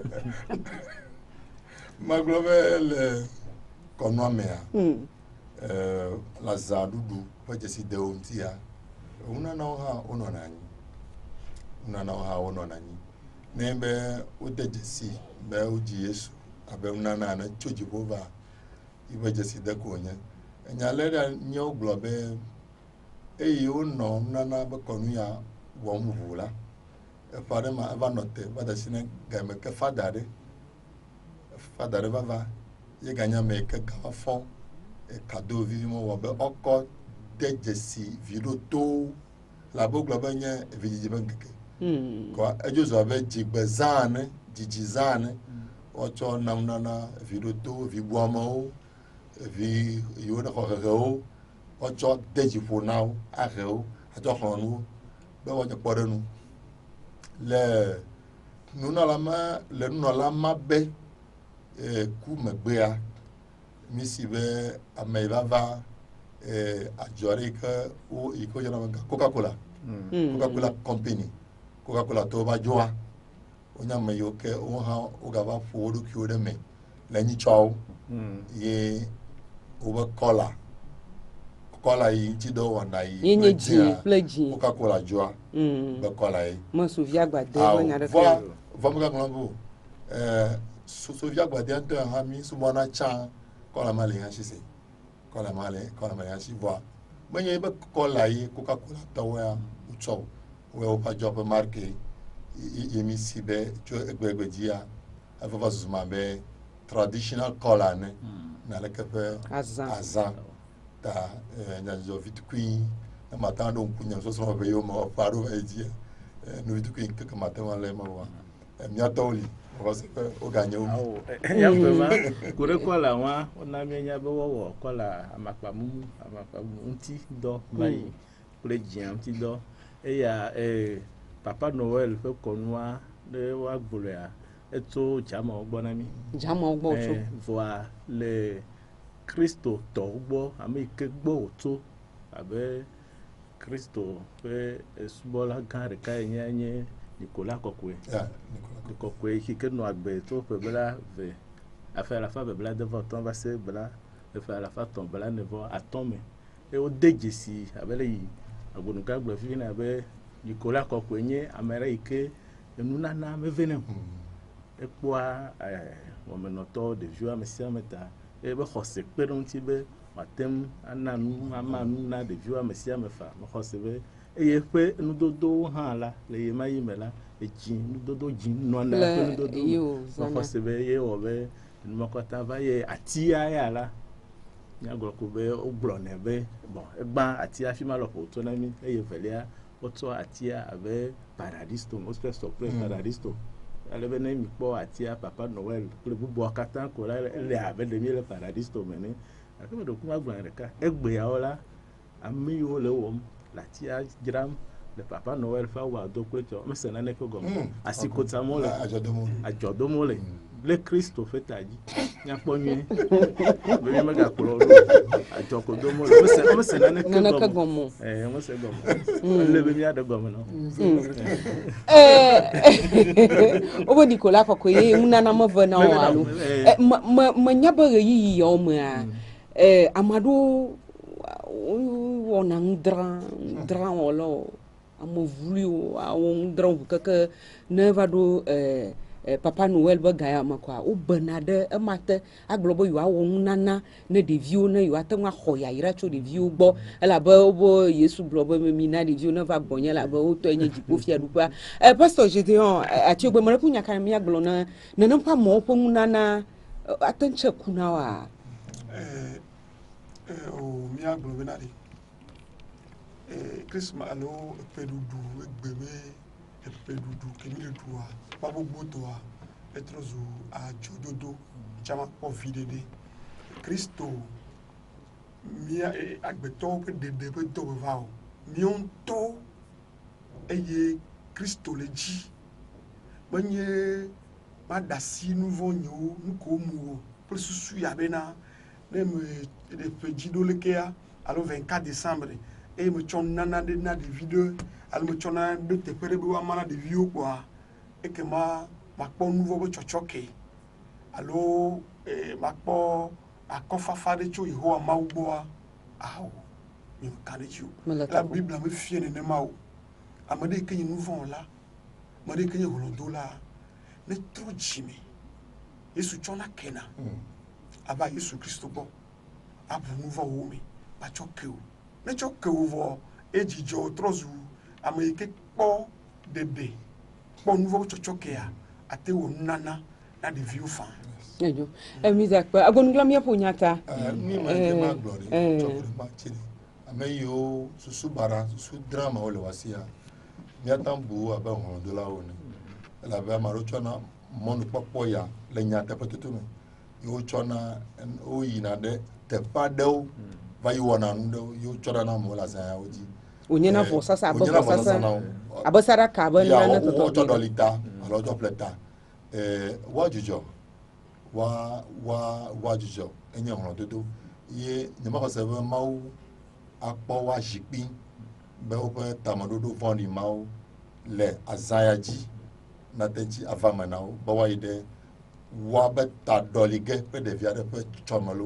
maglobel kono mea mm eh la zadudu waje si de ontia una na ha ono nani una na ha ono nani nembe udeje si be uji Yesu abe una na na choji bova iwaje si de konya nyalera nyo globe eyi ono na na be konu ya wo mvula Father ma ava note va da sine ga me ke fadare fadare va va ye ganya me ke ga fon e cadeau vivement wa be oko de jesi vido to la bo globa nya vidi ben ke mm ko ejo zo be jigbezane jijizane o cho nam na na vido to vi boamo vi yo na ko ko o cho de ji fo now a reo a to honu be wa nya porenu le nuna la ma le nuna la ma be eh ku megbea misi be ameva va eh ajorika o iko jana manga Coca-Cola Coca-Cola company Coca-Cola to ba joa onya me yo ke o ha o ga ba fo do ki o de me la ni chao ye wobe kɔla kɔla yi ŋuti dɔ wɔna yi Ye nye dzĩ kple dzĩ. Coca-Cola dzɔa Mm. be kɔla yi Me suvi agbade Awo, be nya ɖeke. vɔ vɔ mi gagblɔ bo ɛɛ sosovi agbadɛ ŋutɔ hã mi subɔna tsã kɔla ma le hã si se kɔla ma le kɔla ma le hã si vɔa menye be kɔla yi Coca-Cola tɔwo ya wotsɔ wo woƒe adzɔƒe marke yi mi si be tso egbegbe dzia eƒe va susu ma be traditional kɔla ne na leke ƒe Azã. azã ta nyadzɔvi tukui ne mata ɖo ŋku nye sɔsrɔ̃ ƒe yewo me ɔƒe aɖo va yi dzia novi tukui keke mate ŋu alé me wa miatɔwo li wɔse be woganye wo awo nyaƒe ma ko ɖe kɔla wa wona mienya be wɔwɔ kɔla amakpa mumu amakpa mumu ŋuti dɔ va yi kple dzia ŋuti dɔ eya ee papa noel ƒe kɔnua ɖe woagblɔa etso dzamawo gbɔ na mi Dzamawo gbɔ tso. vɔa le kristo tɔwo gbɔ ame yi ke gbɔ wòtso abe kristo ƒe subɔla gã ɖeka yi nye nye nikola kɔkɔe ya kɔkɔe yi ke nɔ agbe tso ƒe bla ve afe alafa be bla devɔ tɔn va se bla efe alafa tɔn bla ne vɔ atɔn me eye wode dzesi abe le yi agbonuka gblɔ fi na be nikola kɔkɔe nye ame ɖe yi ke enunana meve ne o ekpɔa wɔmenɔtɔwo ɖeviwo ame sia ame ta eye be xɔse kpe ɖe ŋuti be wòate ŋu ana nu ama nu na ɖeviwo ame sia ame fa mexɔse be eye eƒe nudodowo hã la le ye ma yi me la edzi nudodo dzi nɔna ƒe nudodo yiwo me zãna. mexɔse be ye wɔ be numekɔta va ye atia ya la nyagblɔ ko be wogblɔnɛ be bon egbã atia fi ma lɔƒo wòtso na mi eye velia wotsɔ atia abe paradisto wotsɔ sɔkple paradisto ale be ne mi kpɔ atia papa noel kple bubuawo katã ko la ele abe ɖe mi le paradisto me ne gake me ɖeku ma gblɔ ɖeka egbeawo la ame yiwo le wɔm le atia dzram le papa noel ƒe awu ado kple tsɔ mese naneke gɔme asikotsam le adzɔdom adzɔdom le le kristo ƒe ta dzi nyakpɔ nyuie be mi megakplɔ ɖo adzɔkodom le mese mese naneke Naneke gɔme gɔme. eh mese gɔme ele be miaɖe gɔme na Wobe Nikola kɔkɔe ye ŋunana meve na wo alo. Eh, me- me- Menya be ɣeyiɣi yawo mea eh, ame aɖewo wɔna ŋudra ŋudra wɔlawo ame vuliwo awɔ ŋudra ʋu keke ne va ɖo eh, eh, papa noel be ga ya me koa wobena ɖe ema te agblɔ be yewoawɔ ŋunana ne ɖeviwo ne yewoate ŋu axɔ yayra tso ɖeviwo gbɔ elabe wobe yesu gblɔ be mina ɖeviwo ne va gbɔnye elabe wotɔe nye dziƒofiaɖuƒea. Eh, pastor Gedeon atiogbe me ɖe ƒu nya ka miagblɔ ne nenem ƒe amewo ƒe ŋunana eh, ate ŋu tse kuna wa. Eh, eh, o miagblɔ bena ɖi eh, Christmas alo eƒeɖuɖu egbe be eƒeɖuɖu ke mi le ɖua ƒe gbogbotoa etrɔ zu adzɔdodo tsama kpɔ viɖeɖe kristo mia eh, agbetɔwo ƒe ɖeɖe ƒe dɔ me va o míawo ŋutɔwo eye kristo le dzi menye maɖe asi nu vɔ nyewo nu ko mu o kple susu ya bena ne me ɖe ƒe dzi ɖo lekea alo vingt-quatre décembre eye metsɔ nana ɖe na ɖevi ɖe alo metsɔ nana ɖe teƒe ɖe be woama na ɖeviwo kpoa eke ma makpɔ nu vɔ be tsɔtsɔke alo eh, makpɔ akɔfafa ɖe tso yehowa mawu gbɔa awo mi meka ɖe dzi o Mele la tɔgbe. biblia mefia nenema o ame ɖe yi ke nye nu vɔ wɔla ame ɖe yi ke nye hlɔ̃dola ne trɔ dzime yesu tsɔna kena ava yesu kristo gbɔ abu nu vɔ wo me batsɔ ke o ne tsɔ ke o vɔ edzidzɔ trɔ zu ame yi ke kpɔ ɖeɖe kpɔ nu vɔ tsɔtsɔ kea ate wɔ nunana na ɖeviwo faa. Edzo. Eh, mi zakpe agonugla miaƒo nya ta. mi ma ke ma gblɔ ɖi eh. tsɔ ɖe ma tsi ɖi ame yiwo susu bara susu drama wo le wasia míata bu abe hlɔ̃dolawo ne elabe ame aɖewo tsɔna mɔnukpɔkpɔ ya le nyateƒetoto me yiwo tsɔna wo yina ɖe teƒe aɖewo va yi wɔna nu ɖewo yiwo tsɔna na amewo le azãyawo dzi Wònye na Eh, vɔsasa abe wònye na vɔsasa na wo. abe saɖaka abe ya nane wo- wotsɔ tɔtɔ. ɖɔli ta alo wotsɔ ƒle ta Eh, woadzudzɔ wa wa woadzudzɔ enye hlɔ̃dodo ye nyemaxɔse be mawu akpɔ wa zikpi be woƒe tameɖoɖo vɔ̃ɖi mawo le azãya dzi nate ŋuti ava me na wo be woayi ɖe woabe ta ɖɔli ge ƒe ɖevi aɖe ƒe tsɔme lo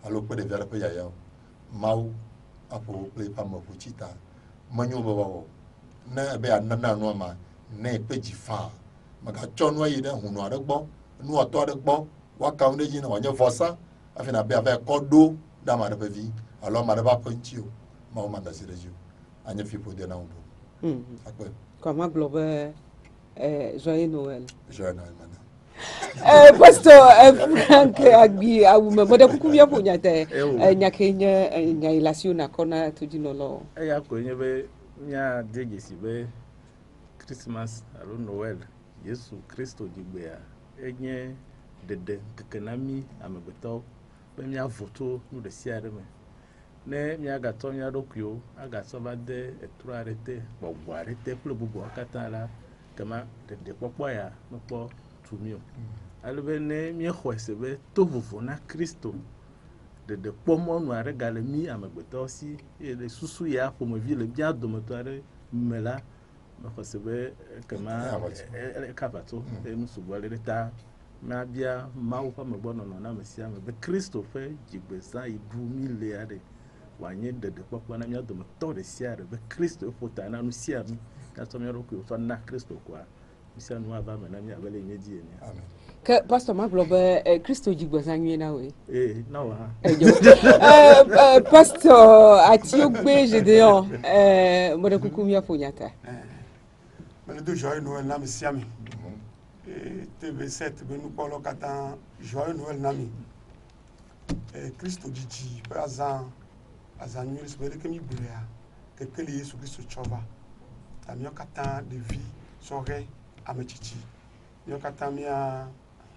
alo pe de vera pe ya ya mau apo play pa mo kuchita manyo bawo na be anana no ma na pe ji fa maka chonu yi de hunu adegbo nu oto adegbo wa ka unde ji na wanye fosa afina be ave kodo da ma de vi alo ma de ba ponchi o ma o manda sire ju anya fipo de na undo mm akwe comment globe euh joyeux Noël joyeux Noël mana eh pastor Frank agbi awu me boda kukumia po nyate nyakenya nya ilasio na kona tujinolo e ya ko nyebe nya degesi be Christmas alo Noël Yesu Kristo jigbe a enye dede kekenami amebeto be mia voto nu de siare me ne mia gato mia dokyo aga so ba de etru arete gbogbo arete plo bubu akata la kama dede popo ya nopo tumio albe ne mia khwesebe to vovo na Kristo dede pomo nu are gale mi amebeto si ele susu ya pomo vi le bia domotare mela ma khwesebe kama ele kabato e musubo le ta ma bia ma wo pa me gbono no na mesia me be Kristo fe jigbesa ibu mi le ade wanye dede popo na mia domoto de siare be Kristo fota na nu siare na to mi ro ku so na Kristo kwa sia nu aba me na mi abele nyeji eni amen que pastor ma globe Kristo jigbesa nwi na we eh na wa euh pastor Atiogbe Gédéon euh mo de kukumia fonyata mais de joyeux Noël na mesia mi et T V sept be nu polo kata joyeux Noël na mi eh Kristo jiji azan azan nwi se be ke mi burea ke kele Yesu Kristo chova tamio kata de vie sore amechichi yo kata mia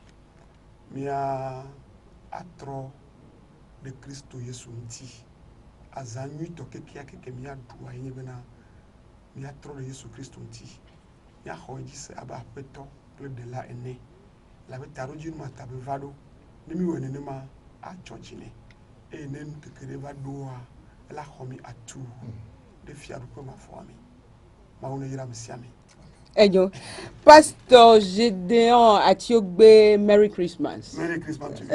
mia atro de Kristo Yesu nti azan nwi to ke kia ke mia duwa yin be na mia atro de Yesu Kristo nti ya hoji se aba peto de la ene la betaro jinu mata be vado nimi woni ne ma a church ne e ne kekere vado a la khomi atu de fiaru ko ma foami ma wona yira msiami enyo pastor Gédéon Atiogbe Merry Christmas Merry Christmas to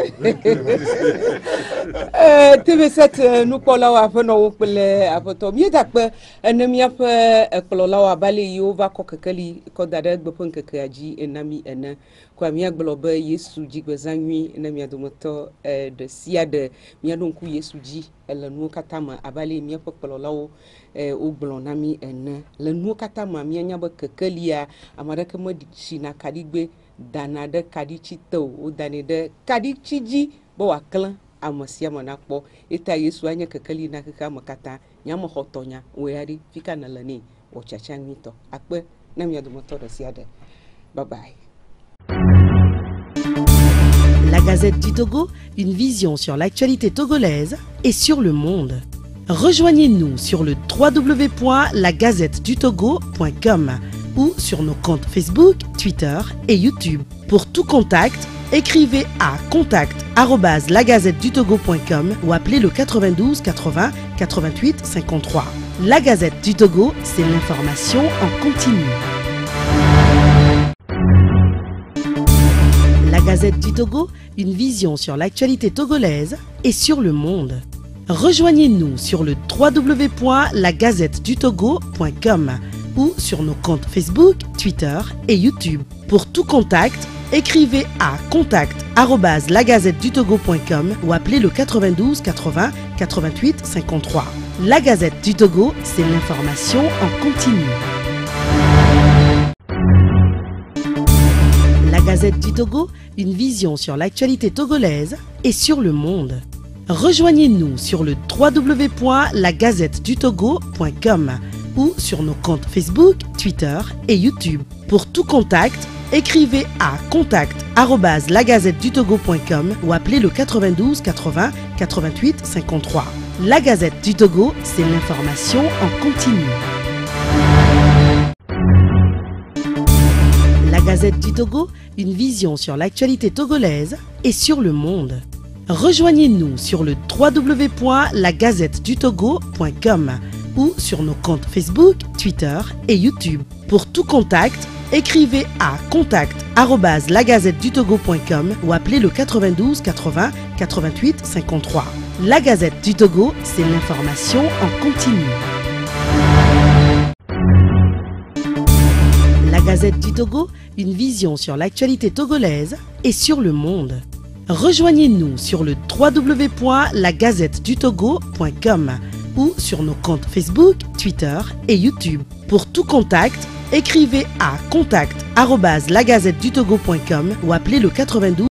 euh T V sept nous kola wa fe no pele apoto mi da pe enemi ape ekolola wa bale yi over ko kekeli ko dade gbopon kekeaji enami ene kwa mi aglobe Yesu jigbezanwi enami adomoto eh de siade mi adonku Yesu ji elenu katama abale mi ape ekolola wo eh oglonami ene lenu katama mi anya be kekelia amareke modi na kadigbe danade kadichito o danede kadichiji bo waklan amosia monakpo eta Yesu anya kekeli na keka makata nyamo hotonya weari fika na lani o chachangito akpe na mi adomoto de siade bye bye. La Gazette du Togo, une vision sur l'actualité togolaise et sur le monde. Rejoignez-nous sur le w w w point la gazette du togo point com ou sur nos comptes Facebook, Twitter et YouTube. Pour tout contact, écrivez à contact arobase la gazette du togo point com ou appelez le quatre-vingt-douze quatre-vingts quatre-vingt-huit cinquante-trois. La Gazette du Togo, c'est l'information en continu. La Gazette du Togo, une vision sur l'actualité togolaise et sur le monde. Rejoignez-nous sur le w w w point la gazette du togo point com ou sur nos comptes Facebook, Twitter et YouTube. Pour tout contact, écrivez à contact arobase la gazette du togo point com ou appelez le quatre-vingt-douze quatre-vingts quatre-vingt-huit cinquante-trois. La Gazette du Togo, c'est l'information en continu. La Gazette du Togo, une vision sur l'actualité togolaise et sur le monde. Rejoignez-nous sur le w w w point la gazette du togo point com ou sur nos comptes Facebook, Twitter et YouTube. Pour tout contact, écrivez à contact arobase la gazette du togo point com ou appelez le quatre-vingt-douze quatre-vingts quatre-vingt-huit cinquante-trois. La Gazette du Togo, c'est l'information en continu. La Gazette du Togo, une vision sur l'actualité togolaise et sur le monde. Rejoignez-nous sur le w w w point la gazette du togo point com ou sur nos comptes Facebook, Twitter et YouTube. Pour tout contact, écrivez à contact arobase la gazette du togo point com ou appelez le quatre-vingt-douze quatre-vingts quatre-vingt-huit cinquante-trois. La Gazette du Togo, c'est l'information en continu. La Gazette du Togo, une vision sur l'actualité togolaise et sur le monde. Rejoignez-nous sur le w w w point la gazette du togo point com ou sur nos comptes Facebook, Twitter et YouTube. Pour tout contact, écrivez à contact arobase la gazette du togo point com ou appelez le quatre-vingt-douze